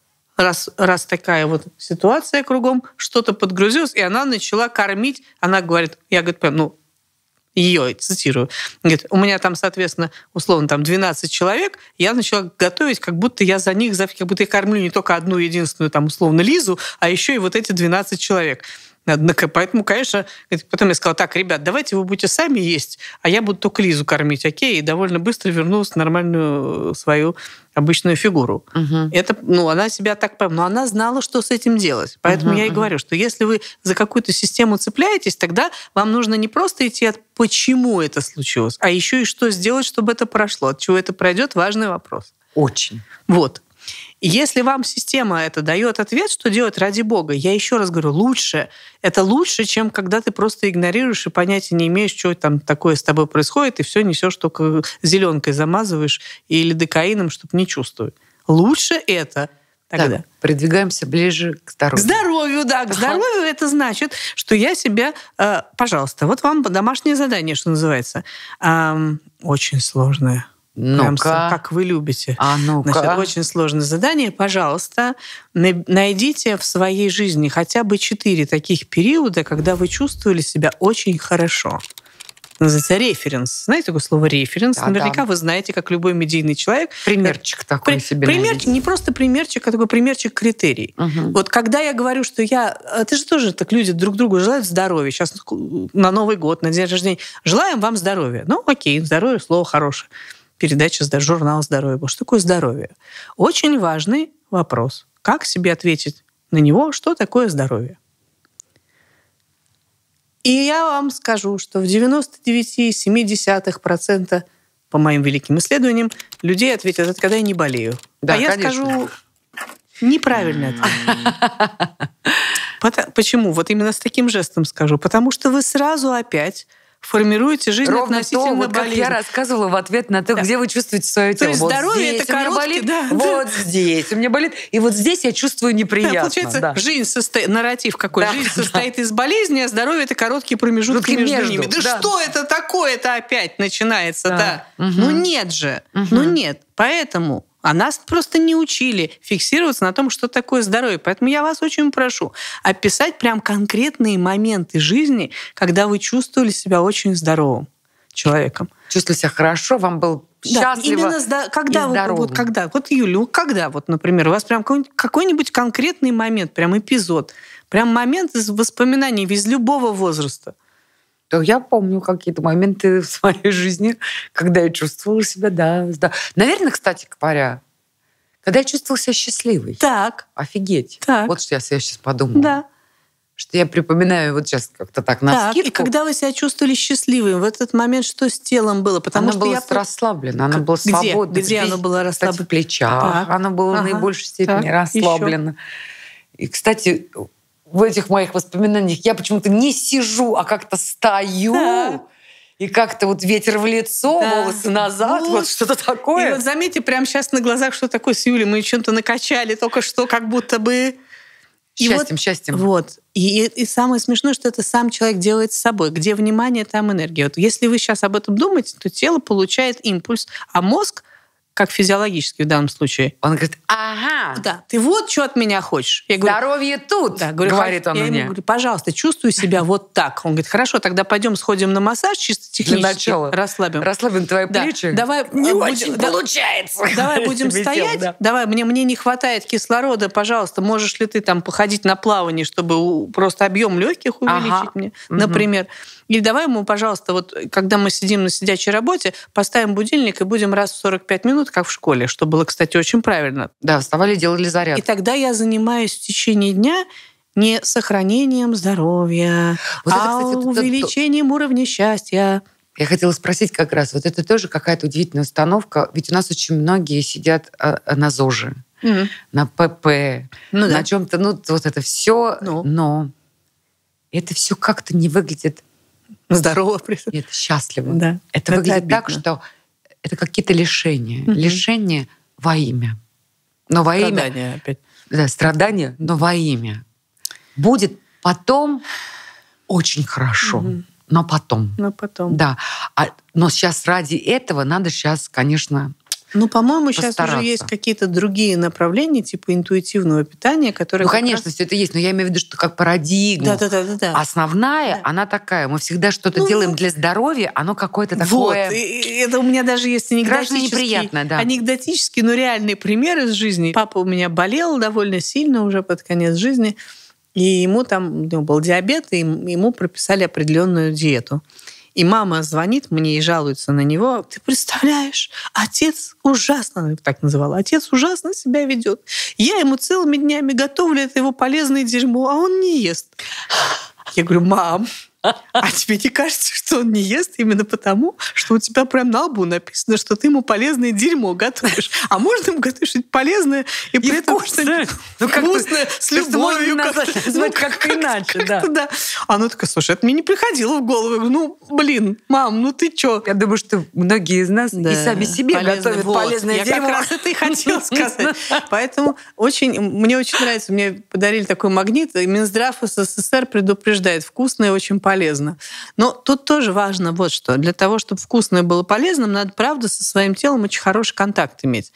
раз такая вот ситуация кругом, что-то подгрузилось, и она начала кормить. Она говорит, я говорю, прям, ее, цитирую, говорит, у меня там, соответственно, условно, там 12 человек, я начала готовить, как будто я за них, как будто я кормлю не только одну единственную, там, условно, Лизу, а еще и вот эти 12 человек. Поэтому, конечно, потом я сказала, так, ребят, давайте вы будете сами есть, а я буду только Лизу кормить, окей? И довольно быстро вернулась в нормальную свою обычную фигуру. Это, она себя так... Но она знала, что с этим делать. Поэтому я и говорю, что если вы за какую-то систему цепляетесь, тогда вам нужно не просто идти от почему это случилось, а еще и что сделать, чтобы это прошло. От чего это пройдет, важный вопрос. Очень. Вот. Если вам система это дает ответ, что делать, ради бога, я еще раз говорю, лучше. Это лучше, чем когда ты просто игнорируешь и понятия не имеешь, что там такое с тобой происходит, и все несешь, только зеленкой замазываешь или декаином, чтобы не чувствовать. Лучше это. Тогда. Так, придвигаемся ближе к здоровью. К здоровью, да. К здоровью это значит, что я себя... пожалуйста, вот вам домашнее задание, что называется. Очень сложное. Прям, как вы любите. Ну-ка. Значит, очень сложное задание. Пожалуйста, найдите в своей жизни хотя бы 4 таких периода, когда вы чувствовали себя очень хорошо. Называется референс. Знаете такое слово референс? Да, наверняка вы знаете, как любой медийный человек. Примерчик такой себе примерчик, не просто примерчик, а такой примерчик-критерий. Вот когда я говорю, что это же тоже так люди друг другу желают здоровья. Сейчас на Новый год, на день рождения. Желаем вам здоровья. Ну, окей, здоровье, слово хорошее. Передача журнала «Здоровье». Что такое здоровье? Очень важный вопрос. Как себе ответить на него, что такое здоровье? И я вам скажу, что в 99,7% по моим великим исследованиям людей ответят, это когда я не болею. Да, я скажу неправильный ответ. Почему? Вот именно с таким жестом скажу. Потому что вы сразу опять формируете жизнь ровно относительно то, как я рассказывала в ответ на то, где вы чувствуете свое тело. То есть здоровье это короткий, вот здесь у меня болит, и вот здесь я чувствую неприятно. Получается, жизнь нарратив какой? Жизнь состоит из болезни, а здоровье это короткие промежутки между ними. Да что это такое-то опять начинается? Да. Ну нет же. Ну нет. Поэтому нас просто не учили фиксироваться на том, что такое здоровье. Поэтому я вас очень прошу описать прям конкретные моменты жизни, когда вы чувствовали себя очень здоровым человеком. Чувствовали себя хорошо, вам был счастливо когда и здоровым. Вот, Юля, когда, например, у вас прям какой-нибудь конкретный момент, прям эпизод, прям момент из воспоминаний из любого возраста. То я помню какие-то моменты в своей жизни, когда я чувствовала себя, да. Наверное, кстати говоря, когда я чувствовала себя счастливой. Так. Офигеть. Так. Вот что я сейчас подумала. Да. Что я припоминаю вот сейчас как-то так навскидку. И когда вы себя чувствовали счастливым, в этот момент что с телом было? Потому она что была расслаблена, она была свободна. Где оно было расслаблено? Кстати, в плечах. Так. Она была в наибольшей степени расслаблена. И, кстати, в этих моих воспоминаниях я почему-то не сижу, а как-то стою. И как-то вот ветер в лицо, волосы назад, вот что-то такое. И вот заметьте, прямо сейчас на глазах, что такое с Юлей. Мы чем-то накачали только что, как будто бы... Счастьем. Вот. И самое смешное, что это сам человек делает с собой. Где внимание, там энергия. Вот если вы сейчас об этом думаете, то тело получает импульс, а мозг, как физиологически в данном случае, он говорит, ага. Да, ты вот что от меня хочешь. Я говорю, здоровье тут, да, говорю, говорит он я мне. ему говорю, пожалуйста, чувствую себя вот так. Он говорит, хорошо, тогда пойдем сходим на массаж, чисто технически расслабим. Расслабим твои плечи. Давай, не очень получается. Давай будем стоять. Давай, мне не хватает кислорода, пожалуйста, можешь ли ты там походить на плавание, чтобы просто объем легких увеличить мне, например. Или давай ему, пожалуйста, вот когда мы сидим на сидячей работе, поставим будильник и будем раз в 45 минут, как в школе, что было, кстати, очень правильно. Да, вставали, делали зарядку. И тогда я занимаюсь в течение дня не сохранением здоровья, вот это, кстати, увеличением уровня счастья. Я хотела спросить как раз, вот это тоже какая-то удивительная установка, ведь у нас очень многие сидят на ЗОЖе, на ПП, на чем-то, вот это все, но это все как-то не выглядит здорово. Нет, счастливо. Да. Это выглядит так, что это какие-то лишения. Лишения во имя. Но во страдания имя... опять. Да, страдания, но во имя. Будет потом очень хорошо. Но потом. Да. Но сейчас ради этого надо сейчас, конечно... по-моему, сейчас уже есть какие-то другие направления, типа интуитивного питания, которые... конечно, все это есть, но я имею в виду, что как парадигма. Да. Основная, она такая. Мы всегда что-то делаем для здоровья, оно какое-то такое... Вот. Это у меня даже есть анекдотический, но реальный пример из жизни. Папа у меня болел довольно сильно уже под конец жизни, и ему у него был диабет, и ему прописали определенную диету. И мама звонит мне и жалуется на него. Ты представляешь, отец ужасно, она так называла, отец ужасно себя ведет. Я ему целыми днями готовлю это его полезное дерьмо, а он не ест. Я говорю, мам, а тебе не кажется, что он не ест именно потому, что у тебя прям на лбу написано, что ты ему полезное дерьмо готовишь? А можно ему готовить что-нибудь полезное и при этом что-нибудь вкусное, с любовью? Назвать как-то иначе, да. Она такая, слушай, это мне не приходило в голову. Я говорю, мам, ты чё? Я думаю, что многие из нас и сами себе готовят полезное дерьмо. Я как раз это и хотела сказать. Поэтому мне очень нравится. Мне подарили такой магнит. Минздрав СССР предупреждает, вкусное очень полезно. Но тут тоже важно вот что. Для того, чтобы вкусное было полезным, надо, правда, со своим телом очень хороший контакт иметь.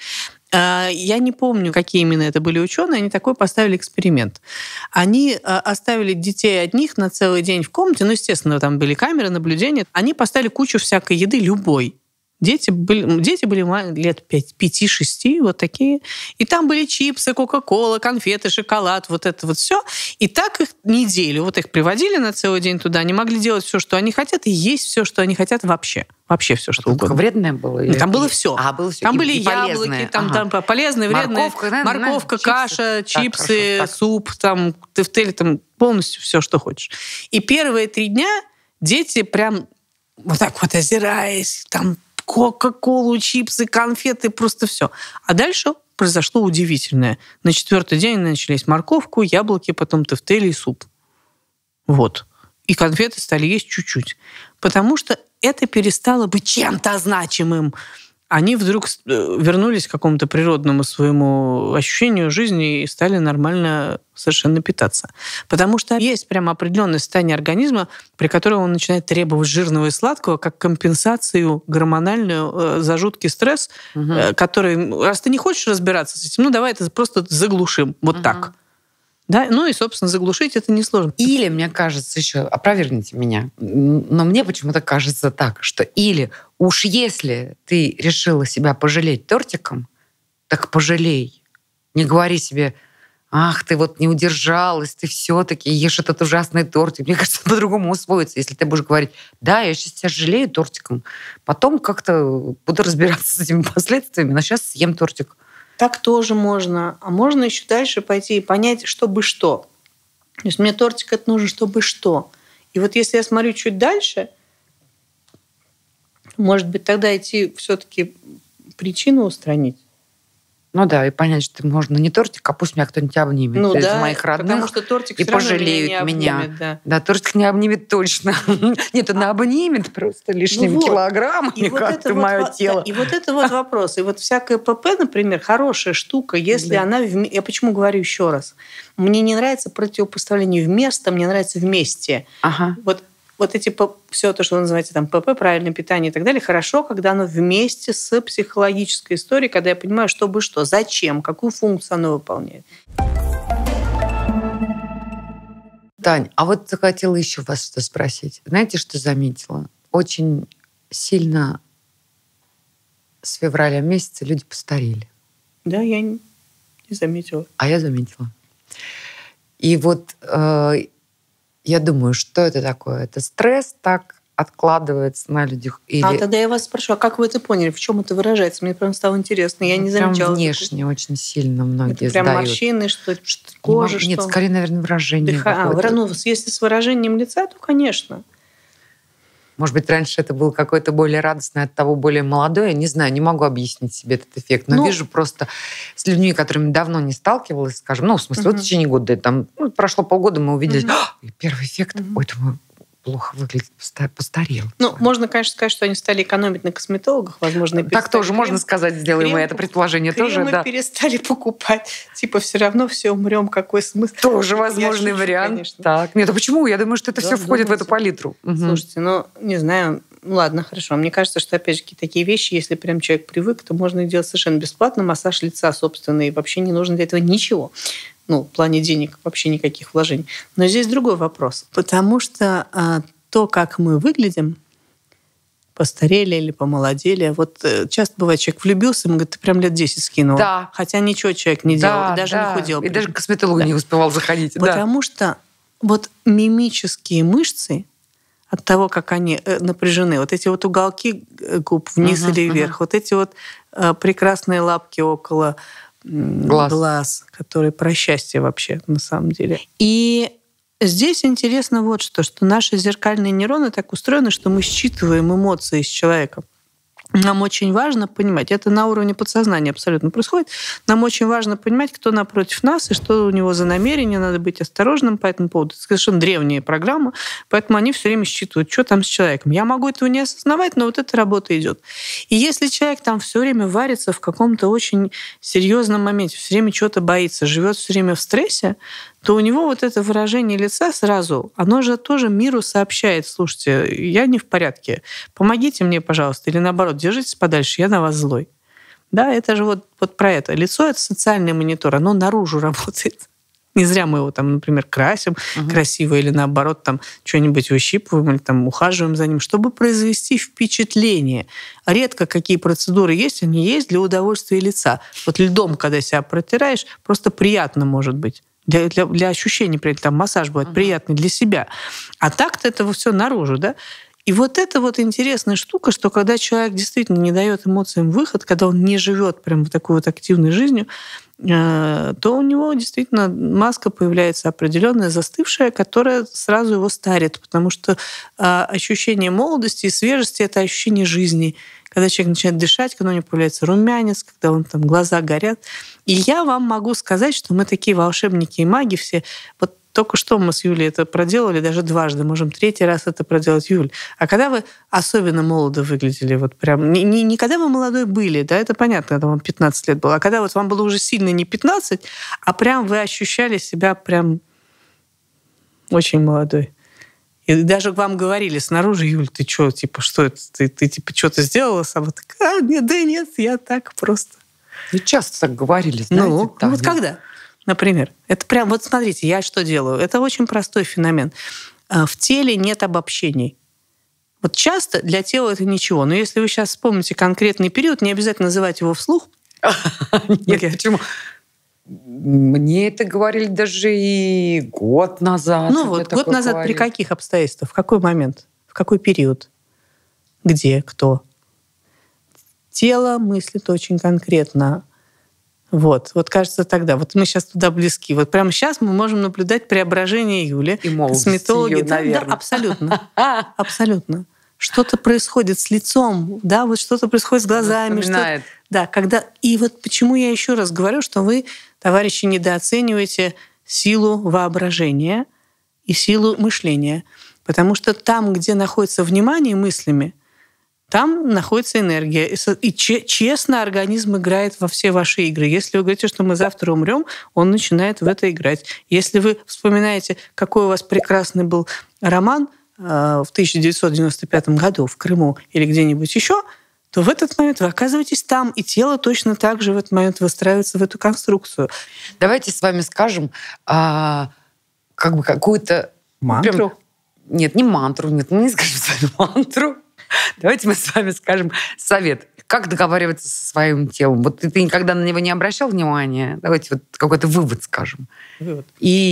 Я не помню, какие именно это были ученые, они такой поставили эксперимент. Они оставили детей одних на целый день в комнате, естественно, там были камеры наблюдения, они поставили кучу всякой еды, любой. Дети были лет 5-6, вот такие. И там были чипсы, кока-кола, конфеты, шоколад, вот это вот все. И так их неделю. Вот их приводили на целый день туда. Они могли делать все, что они хотят, и есть все, что они хотят вообще. Вообще все, что угодно. Вредное было? Там было все. Было все. Там были яблоки, там полезные, вредные. Морковка, каша, чипсы, суп, там, тефтели, там полностью все, что хочешь. И первые 3 дня дети прям вот так вот озираясь, там кока-колу, чипсы, конфеты, просто все. А дальше произошло удивительное. На 4-й день начались морковку, яблоки, потом тефтели и суп. Вот. И конфеты стали есть чуть-чуть. Потому что это перестало быть чем-то значимым. Они вдруг вернулись к какому-то природному своему ощущению жизни и стали нормально совершенно питаться. Потому что есть прямо определенное состояние организма, при котором он начинает требовать жирного и сладкого как компенсацию гормональную за жуткий стресс, который, раз ты не хочешь разбираться с этим, давай это просто заглушим. Вот так. Да? И, собственно, заглушить это несложно. Или, мне кажется, еще, опровергните меня, но мне почему-то кажется так, что или уж если ты решила себя пожалеть тортиком, так пожалей. Не говори себе, ах, ты вот не удержалась, ты все-таки ешь этот ужасный тортик. Мне кажется, по-другому усвоится, если ты будешь говорить, да, я сейчас тебя жалею тортиком, потом как-то буду разбираться с этими последствиями, но сейчас съем тортик. Так тоже можно. А можно еще дальше пойти и понять, чтобы что. То есть мне тортик это нужен, чтобы что. И вот если я смотрю чуть дальше, может быть, тогда идти все-таки причину устранить. Ну да, и понять, что можно не тортик, а пусть меня кто-нибудь обнимет из моих родных. Потому что тортик и пожалеют меня. Да, тортик не обнимет точно. Нет, он обнимет просто лишними килограммами, как-то мое тело. И вот это вот вопрос. И вот всякая ПП, например, хорошая штука, если она... Я почему говорю еще раз? Мне не нравится противопоставление вместо, мне нравится вместе. Вот эти все то, что вы называете там ПП, правильное питание и так далее, хорошо, когда оно вместе с психологической историей, когда я понимаю, чтобы что, зачем, какую функцию оно выполняет. Тань, а вот захотела еще вас что спросить. Знаете, что заметила? Очень сильно с февраля месяца люди постарели. Да, я не заметила. А я заметила. И вот... я думаю, что это такое? Это стресс так откладывается на людях? Или... А тогда я вас спрошу, а как вы это поняли? В чем это выражается? Мне прям стало интересно. Я не замечала. Прям внешне очень сильно многие это прям сдают. Морщины, что кожа, Нет, что? скорее, наверное, выражение. Если с выражением лица, то, конечно. Может быть, раньше это было какое-то более радостное, от того более молодое. Не знаю, не могу объяснить себе этот эффект. Но вижу просто с людьми, которыми давно не сталкивалась, скажем, в смысле, в течение года, там, прошло полгода, мы увидели, первый эффект, ой, думаю, плохо выглядит, постарел. Можно, конечно, сказать, что они стали экономить на косметологах, возможно, и так тоже можно сказать, сделаем мы это предположение тоже, да. Перестали покупать, все равно все умрем, какой смысл? Тоже возможный вариант. Конечно. Так. Нет, а почему? Я думаю, что это все входит в эту палитру. Слушайте, не знаю, ладно, хорошо. Мне кажется, что, опять же, такие вещи, если прям человек привык, то можно их делать совершенно бесплатно. Массаж лица собственный, вообще не нужно для этого ничего. В плане денег вообще никаких вложений. Но здесь другой вопрос. Потому что то, как мы выглядим, постарели или помолодели. Вот часто бывает, человек влюбился, ему говорит, ты прям лет 10 скинул. Да. Хотя ничего человек не делал, и даже не худел. И даже к косметологу не успевал заходить. Потому что вот мимические мышцы от того, как они напряжены, вот эти вот уголки губ вниз или вверх, вот эти вот прекрасные лапки около глаз, которые про счастье вообще на самом деле. И здесь интересно вот что наши зеркальные нейроны так устроены, что мы считываем эмоции из человека. Нам очень важно понимать, это на уровне подсознания абсолютно происходит, нам очень важно понимать, кто напротив нас и что у него за намерение, надо быть осторожным по этому поводу. Это совершенно древняя программа, поэтому они все время считывают, что там с человеком. Я могу этого не осознавать, но вот эта работа идет. И если человек там все время варится в каком-то очень серьезном моменте, все время чего-то боится, живет все время в стрессе, то у него вот это выражение лица сразу, оно же тоже миру сообщает, слушайте, я не в порядке, помогите мне, пожалуйста, или наоборот, держитесь подальше, я на вас злой. Да, это же вот про это. Лицо — это социальный монитор, оно наружу работает. Не зря мы его там, например, красим красиво или наоборот там что-нибудь выщипываем или там ухаживаем за ним, чтобы произвести впечатление. Редко какие процедуры есть, они есть для удовольствия лица. Вот льдом, когда себя протираешь, просто приятно может быть. Для ощущений, там массаж будет приятный для себя. А так-то это все наружу, да? И вот это вот интересная штука, что когда человек действительно не дает эмоциям выход, когда он не живет прям такой вот активной жизнью, то у него действительно маска появляется определенная, застывшая, которая сразу его старит, потому что ощущение молодости и свежести — это ощущение жизни. Когда человек начинает дышать, когда у него появляется румянец, когда он там глаза горят. И я вам могу сказать, что мы такие волшебники и маги все. Вот только что мы с Юлей это проделали, даже дважды, можем третий раз это проделать, Юль. А когда вы особенно молодо выглядели, вот прям, не когда вы молодой были, да, это понятно, когда вам 15 лет было, а когда вот вам было уже сильно не 15, а прям вы ощущали себя прям очень молодой. И даже вам говорили снаружи, Юль, ты что, типа, что это? Ты типа, что-то сделала сама? Такая, нет, я так просто. И часто так говорили, знаете. Вот когда? Например, это прям, вот смотрите, я что делаю? Это очень простой феномен. В теле нет обобщений. Вот часто для тела это ничего. Но если вы сейчас вспомните конкретный период, не обязательно называть его вслух. Нет, почему? мне это говорили даже и год назад. Ну вот, год назад говорили. При каких обстоятельствах? В какой момент? В какой период? Где? Кто? Тело мыслит очень конкретно. Вот кажется тогда. Вот мы сейчас туда близки. Вот прямо сейчас мы можем наблюдать преображение Юли. И молодость косметологи. ее, Да, наверное. абсолютно. Абсолютно. Что-то происходит с лицом, да, вот что-то происходит с глазами. Вспоминает. Да, когда... И вот почему я еще раз говорю, что вы, товарищи, недооцениваете силу воображения и силу мышления. Потому что там, где находится внимание мыслями, там находится энергия. И честно организм играет во все ваши игры. Если вы говорите, что мы завтра умрем, он начинает в это играть. Если вы вспоминаете, какой у вас прекрасный был роман в 1995 году в Крыму или где-нибудь еще, то в этот момент вы оказываетесь там, и тело точно так же в этот момент выстраивается в эту конструкцию. Давайте с вами скажем как бы какую-то... Мантру? Нет, не мантру. Нет, мы не скажем с вами мантру. Давайте мы с вами скажем совет. Как договариваться со своим телом? Вот ты никогда на него не обращал внимания? Давайте вот какой-то вывод скажем. Вывод.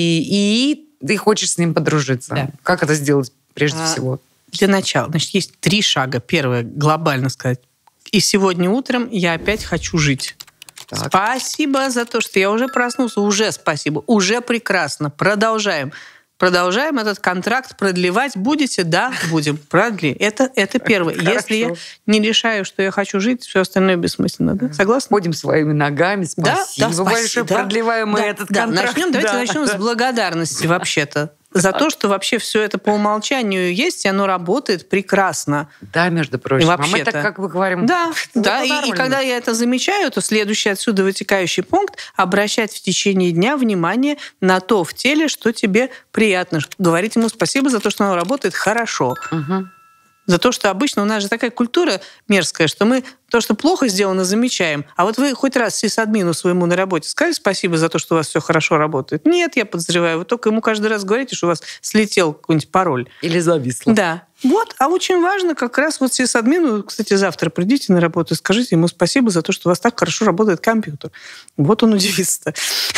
И ты хочешь с ним подружиться. Да. Как это сделать прежде всего? Для начала. Значит, есть 3 шага. Первое, глобально сказать. И сегодня утром я опять хочу жить. Так. Спасибо за то, что я уже проснулся. Уже спасибо. Уже прекрасно. Продолжаем. Продолжаем этот контракт продлевать. Будете? Да, будем. Продли. Это первое. Если я не решаю, что я хочу жить, все остальное бессмысленно. Да? Согласны? Ходим своими ногами. Спасибо спасибо. большое. Да. Продлеваем мы этот контракт. Давайте начнем с благодарности вообще-то. За то, что вообще все это по умолчанию есть, и оно работает прекрасно. Да, между прочим. И А мы вообще-то. так, как вы говорим... Да. И когда я это замечаю, то следующий отсюда вытекающий пункт — обращать в течение дня внимание на то в теле, что тебе приятно. Говорить ему спасибо за то, что оно работает хорошо. Угу. За то, что обычно у нас же такая культура мерзкая, что мы то, что плохо сделано, замечаем. А вот вы хоть раз сисадмину своему на работе сказали спасибо за то, что у вас все хорошо работает? Нет, я подозреваю. Вы только ему каждый раз говорите, что у вас слетел какой-нибудь пароль. Или зависло. Да. Вот. А очень важно как раз вот сисадмину, кстати, завтра придите на работу и скажите ему спасибо за то, что у вас так хорошо работает компьютер. Вот он удивится.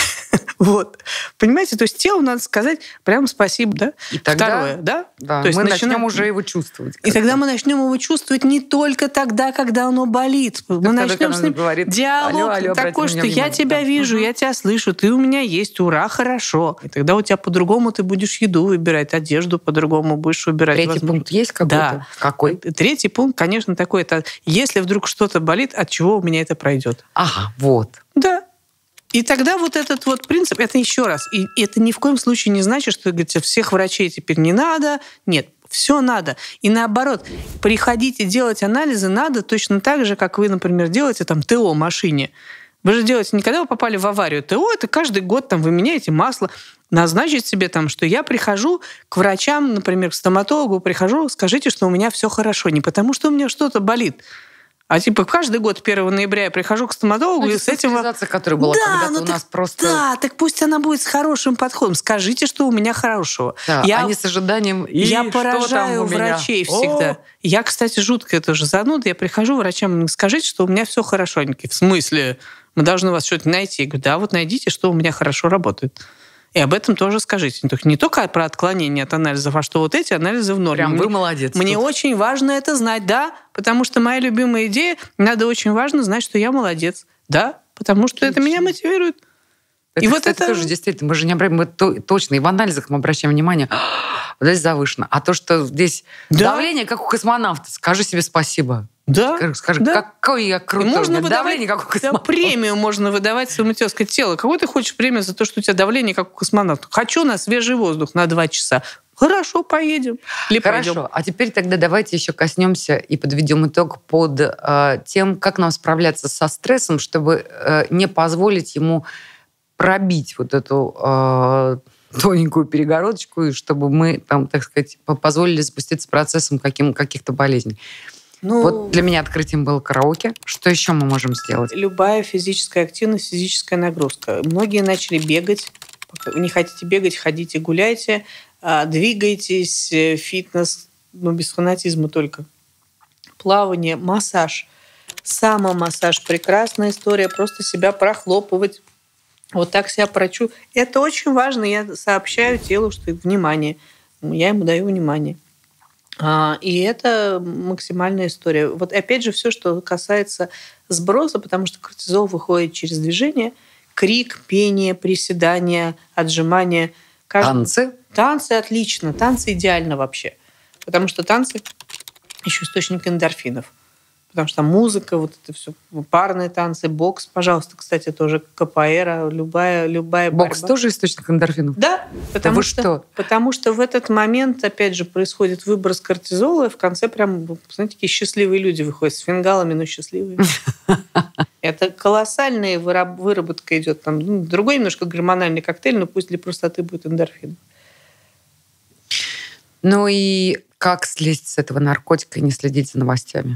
Вот. Понимаете, то есть телу надо сказать прям спасибо, да? И тогда, второе, да? Да, То есть мы начнем уже его чувствовать. И тогда мы начнем его чувствовать не только тогда, когда оно болит. Мы начнем с ним говорит, диалог алло, такой, что я тебя да. вижу, я тебя слышу, ты у меня есть, ура, хорошо. И тогда у тебя по-другому ты будешь еду выбирать, одежду по-другому будешь выбирать. Третий возможно. пункт есть какой-то? Да. Какой? Третий пункт, конечно, такой. Это если вдруг что-то болит, от чего у меня это пройдет. Ага, вот. Да. И тогда вот этот вот принцип, это еще раз, и это ни в коем случае не значит, что, говорите, всех врачей теперь не надо. Нет, все надо. И наоборот, приходить и делать анализы надо точно так же, как вы, например, делаете там ТО машине. Вы же делаете не когда вы попали в аварию. ТО — это каждый год там вы меняете масло. Назначить себе там, что я прихожу к врачам, например, к стоматологу, прихожу, скажите, что у меня все хорошо. Не потому, что у меня что-то болит. А типа каждый год 1 ноября я прихожу к стоматологу, и с этим... Социализация, которая была когда-то у нас просто... Да, так пусть она будет с хорошим подходом. Скажите, что у меня хорошего. Да, а не с ожиданием... Я поражаю врачей всегда. Я, кстати, жуткая тоже зануда. Я прихожу к врачам, скажите, что у меня все хорошо. Они такие, в смысле? Мы должны у вас что-то найти. Я говорю, да, вот найдите, что у меня хорошо работает. И об этом тоже скажите. Не только про отклонение от анализов, а что вот эти анализы в норме. Прям вы молодец. Мне очень важно это знать, да, потому что моя любимая идея, надо очень важно знать, что я молодец. Да, потому что это меня мотивирует. Это, и кстати, вот это тоже действительно, мы же не обращаем, точно, и в анализах мы обращаем внимание, вот здесь завышено. А то, что здесь давление, как у космонавта, скажи себе спасибо. Да. Скажи, да. какой я крутой. И можно давление, как у космонавта. Премию можно выдавать своему телу, сказать, тело, какой ты хочешь премию за то, что у тебя давление, как у космонавта? Хочу на свежий воздух на 2 часа. Хорошо, поедем. Или хорошо. пойдем. А теперь тогда давайте еще коснемся и подведем итог под тем, как нам справляться со стрессом, чтобы не позволить ему пробить вот эту тоненькую перегородочку, и чтобы мы, там, так сказать, позволили запуститься процессом каких-то болезней. Вот для меня открытием было караоке. Что еще мы можем сделать? Любая физическая активность, физическая нагрузка. Многие начали бегать. Не хотите бегать, ходите, гуляйте, двигайтесь, фитнес, без фанатизма только. Плавание, массаж. Самомассаж – прекрасная история. Просто себя прохлопывать Вот так себя прочу. Это очень важно. Я сообщаю телу, что внимание. Я ему даю внимание. И это максимальная история. Вот опять же, все, что касается сброса, потому что кортизол выходит через движение, крик, пение, приседания, отжимания. Танцы? Танцы отлично. Танцы идеально вообще. Потому что танцы еще источник эндорфинов. Потому что там музыка, вот это все, парные танцы, бокс, пожалуйста, кстати, тоже капоэра, любая Бокс борьба. тоже источник эндорфинов? Да, потому что в этот момент, опять же, происходит выброс кортизола, и в конце прям, знаете, такие счастливые люди выходят с фингалами, но счастливые. Это колоссальная выработка идет. Там другой немножко гормональный коктейль, но пусть для простоты будет эндорфин. Ну и как слезть с этого наркотика и не следить за новостями?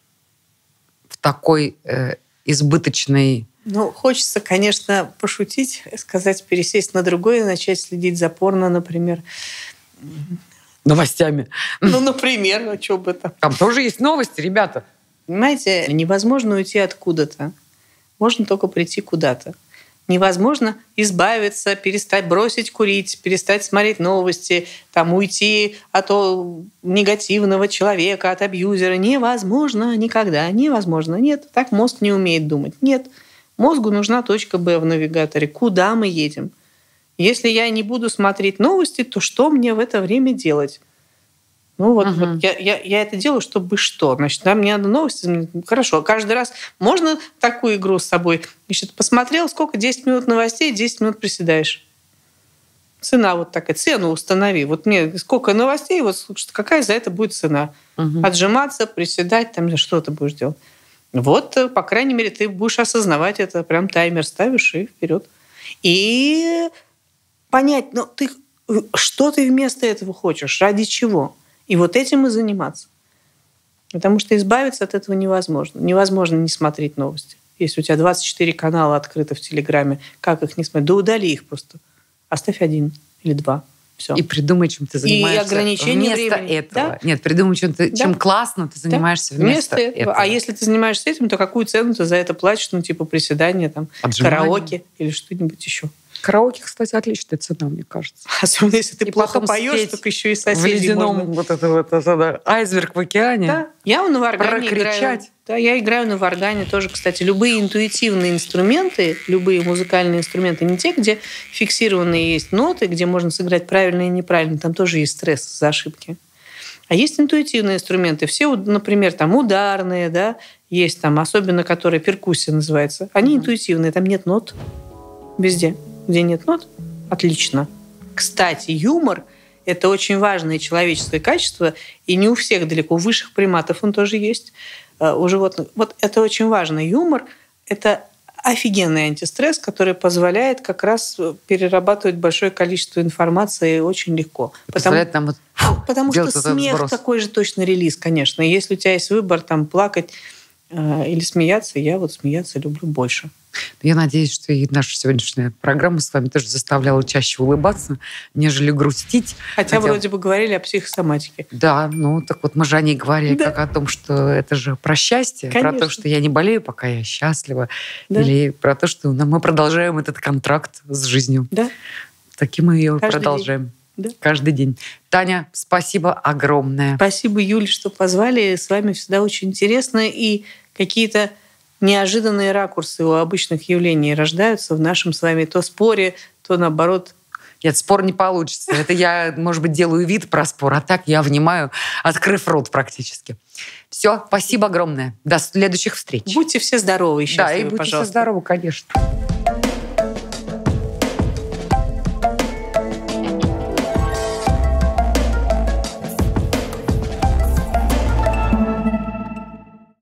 В такой избыточной... Ну, хочется, конечно, пошутить, сказать, пересесть на другое и начать следить за порно, например. Новостями. Ну, например, а что бы там? Там тоже есть новости, ребята. Понимаете, невозможно уйти откуда-то. Можно только прийти куда-то. Невозможно избавиться, перестать бросить курить, перестать смотреть новости, там, уйти от негативного человека, от абьюзера. Невозможно никогда. Невозможно. Нет, так мозг не умеет думать. Нет. Мозгу нужна точка Б в навигаторе. Куда мы едем? Если я не буду смотреть новости, то что мне в это время делать? Ну вот, вот я это делаю, чтобы что? Значит, нам не надо новости. Хорошо, каждый раз можно такую игру с собой? Значит, посмотрел, сколько? 10 минут новостей, 10 минут приседаешь. Цена вот такая. Цену установи. Вот мне сколько новостей, вот какая за это будет цена? Отжиматься, приседать, там что ты будешь делать? Вот, по крайней мере, ты будешь осознавать это. Прям таймер ставишь и вперед. И понять, что ты вместо этого хочешь, ради чего? И вот этим и заниматься. Потому что избавиться от этого невозможно. Невозможно не смотреть новости. Если у тебя 24 канала открыто в Телеграме, как их не смотреть? Да удали их просто. Оставь 1 или 2. Все. И придумай, чем ты занимаешься. И ограничение вместо времени. этого. Да? Нет, придумай, чем классно ты занимаешься вместо этого. А если ты занимаешься этим, то какую цену ты за это платишь? Ну, типа приседания, там, караоке или что-нибудь еще. Караоке, кстати, отличная цена, мне кажется. Особенно, если ты И плохо потом поешь, так еще и соседей в ледяном можно. вот это айсберг в океане. Да. Я на варгане играю. Прокричать. Да, я играю на варгане тоже, кстати. Любые интуитивные инструменты, любые музыкальные инструменты, не те, где фиксированные есть ноты, где можно сыграть правильно и неправильно, там тоже есть стресс за ошибки. А есть интуитивные инструменты. Все, например, там ударные, да, есть там, особенно которые перкуссия называется. Они интуитивные, там нет нот везде. Где нет нот, отлично. Кстати, юмор – это очень важное человеческое качество, и не у всех далеко. У высших приматов он тоже есть, у животных. Вот это очень важно. Юмор – это офигенный антистресс, который позволяет как раз перерабатывать большое количество информации очень легко. Позволяет нам потому что смех такой же точно релиз, конечно. И если у тебя есть выбор там плакать или смеяться, я вот смеяться люблю больше. Я надеюсь, что и наша сегодняшняя программа с вами тоже заставляла чаще улыбаться, нежели грустить. Хотя вроде бы говорили о психосоматике. Да, ну так вот мы же о ней говорили, как о том, что это же про счастье, Конечно. про то, что я не болею, пока я счастлива, или про то, что мы продолжаем этот контракт с жизнью. Да. Таким мы ее Каждый продолжаем. день. Да. Каждый день. Таня, спасибо огромное. Спасибо, Юль, что позвали. С вами всегда очень интересно. И какие-то неожиданные ракурсы у обычных явлений рождаются в нашем с вами то споре, то наоборот. Нет, спор не получится. Это я, может быть, делаю вид про спор, а так я внимаю, открыв рот практически. Все, спасибо огромное. До следующих встреч. Будьте все здоровы и счастливы, да, и будьте пожалуйста. все здоровы, конечно.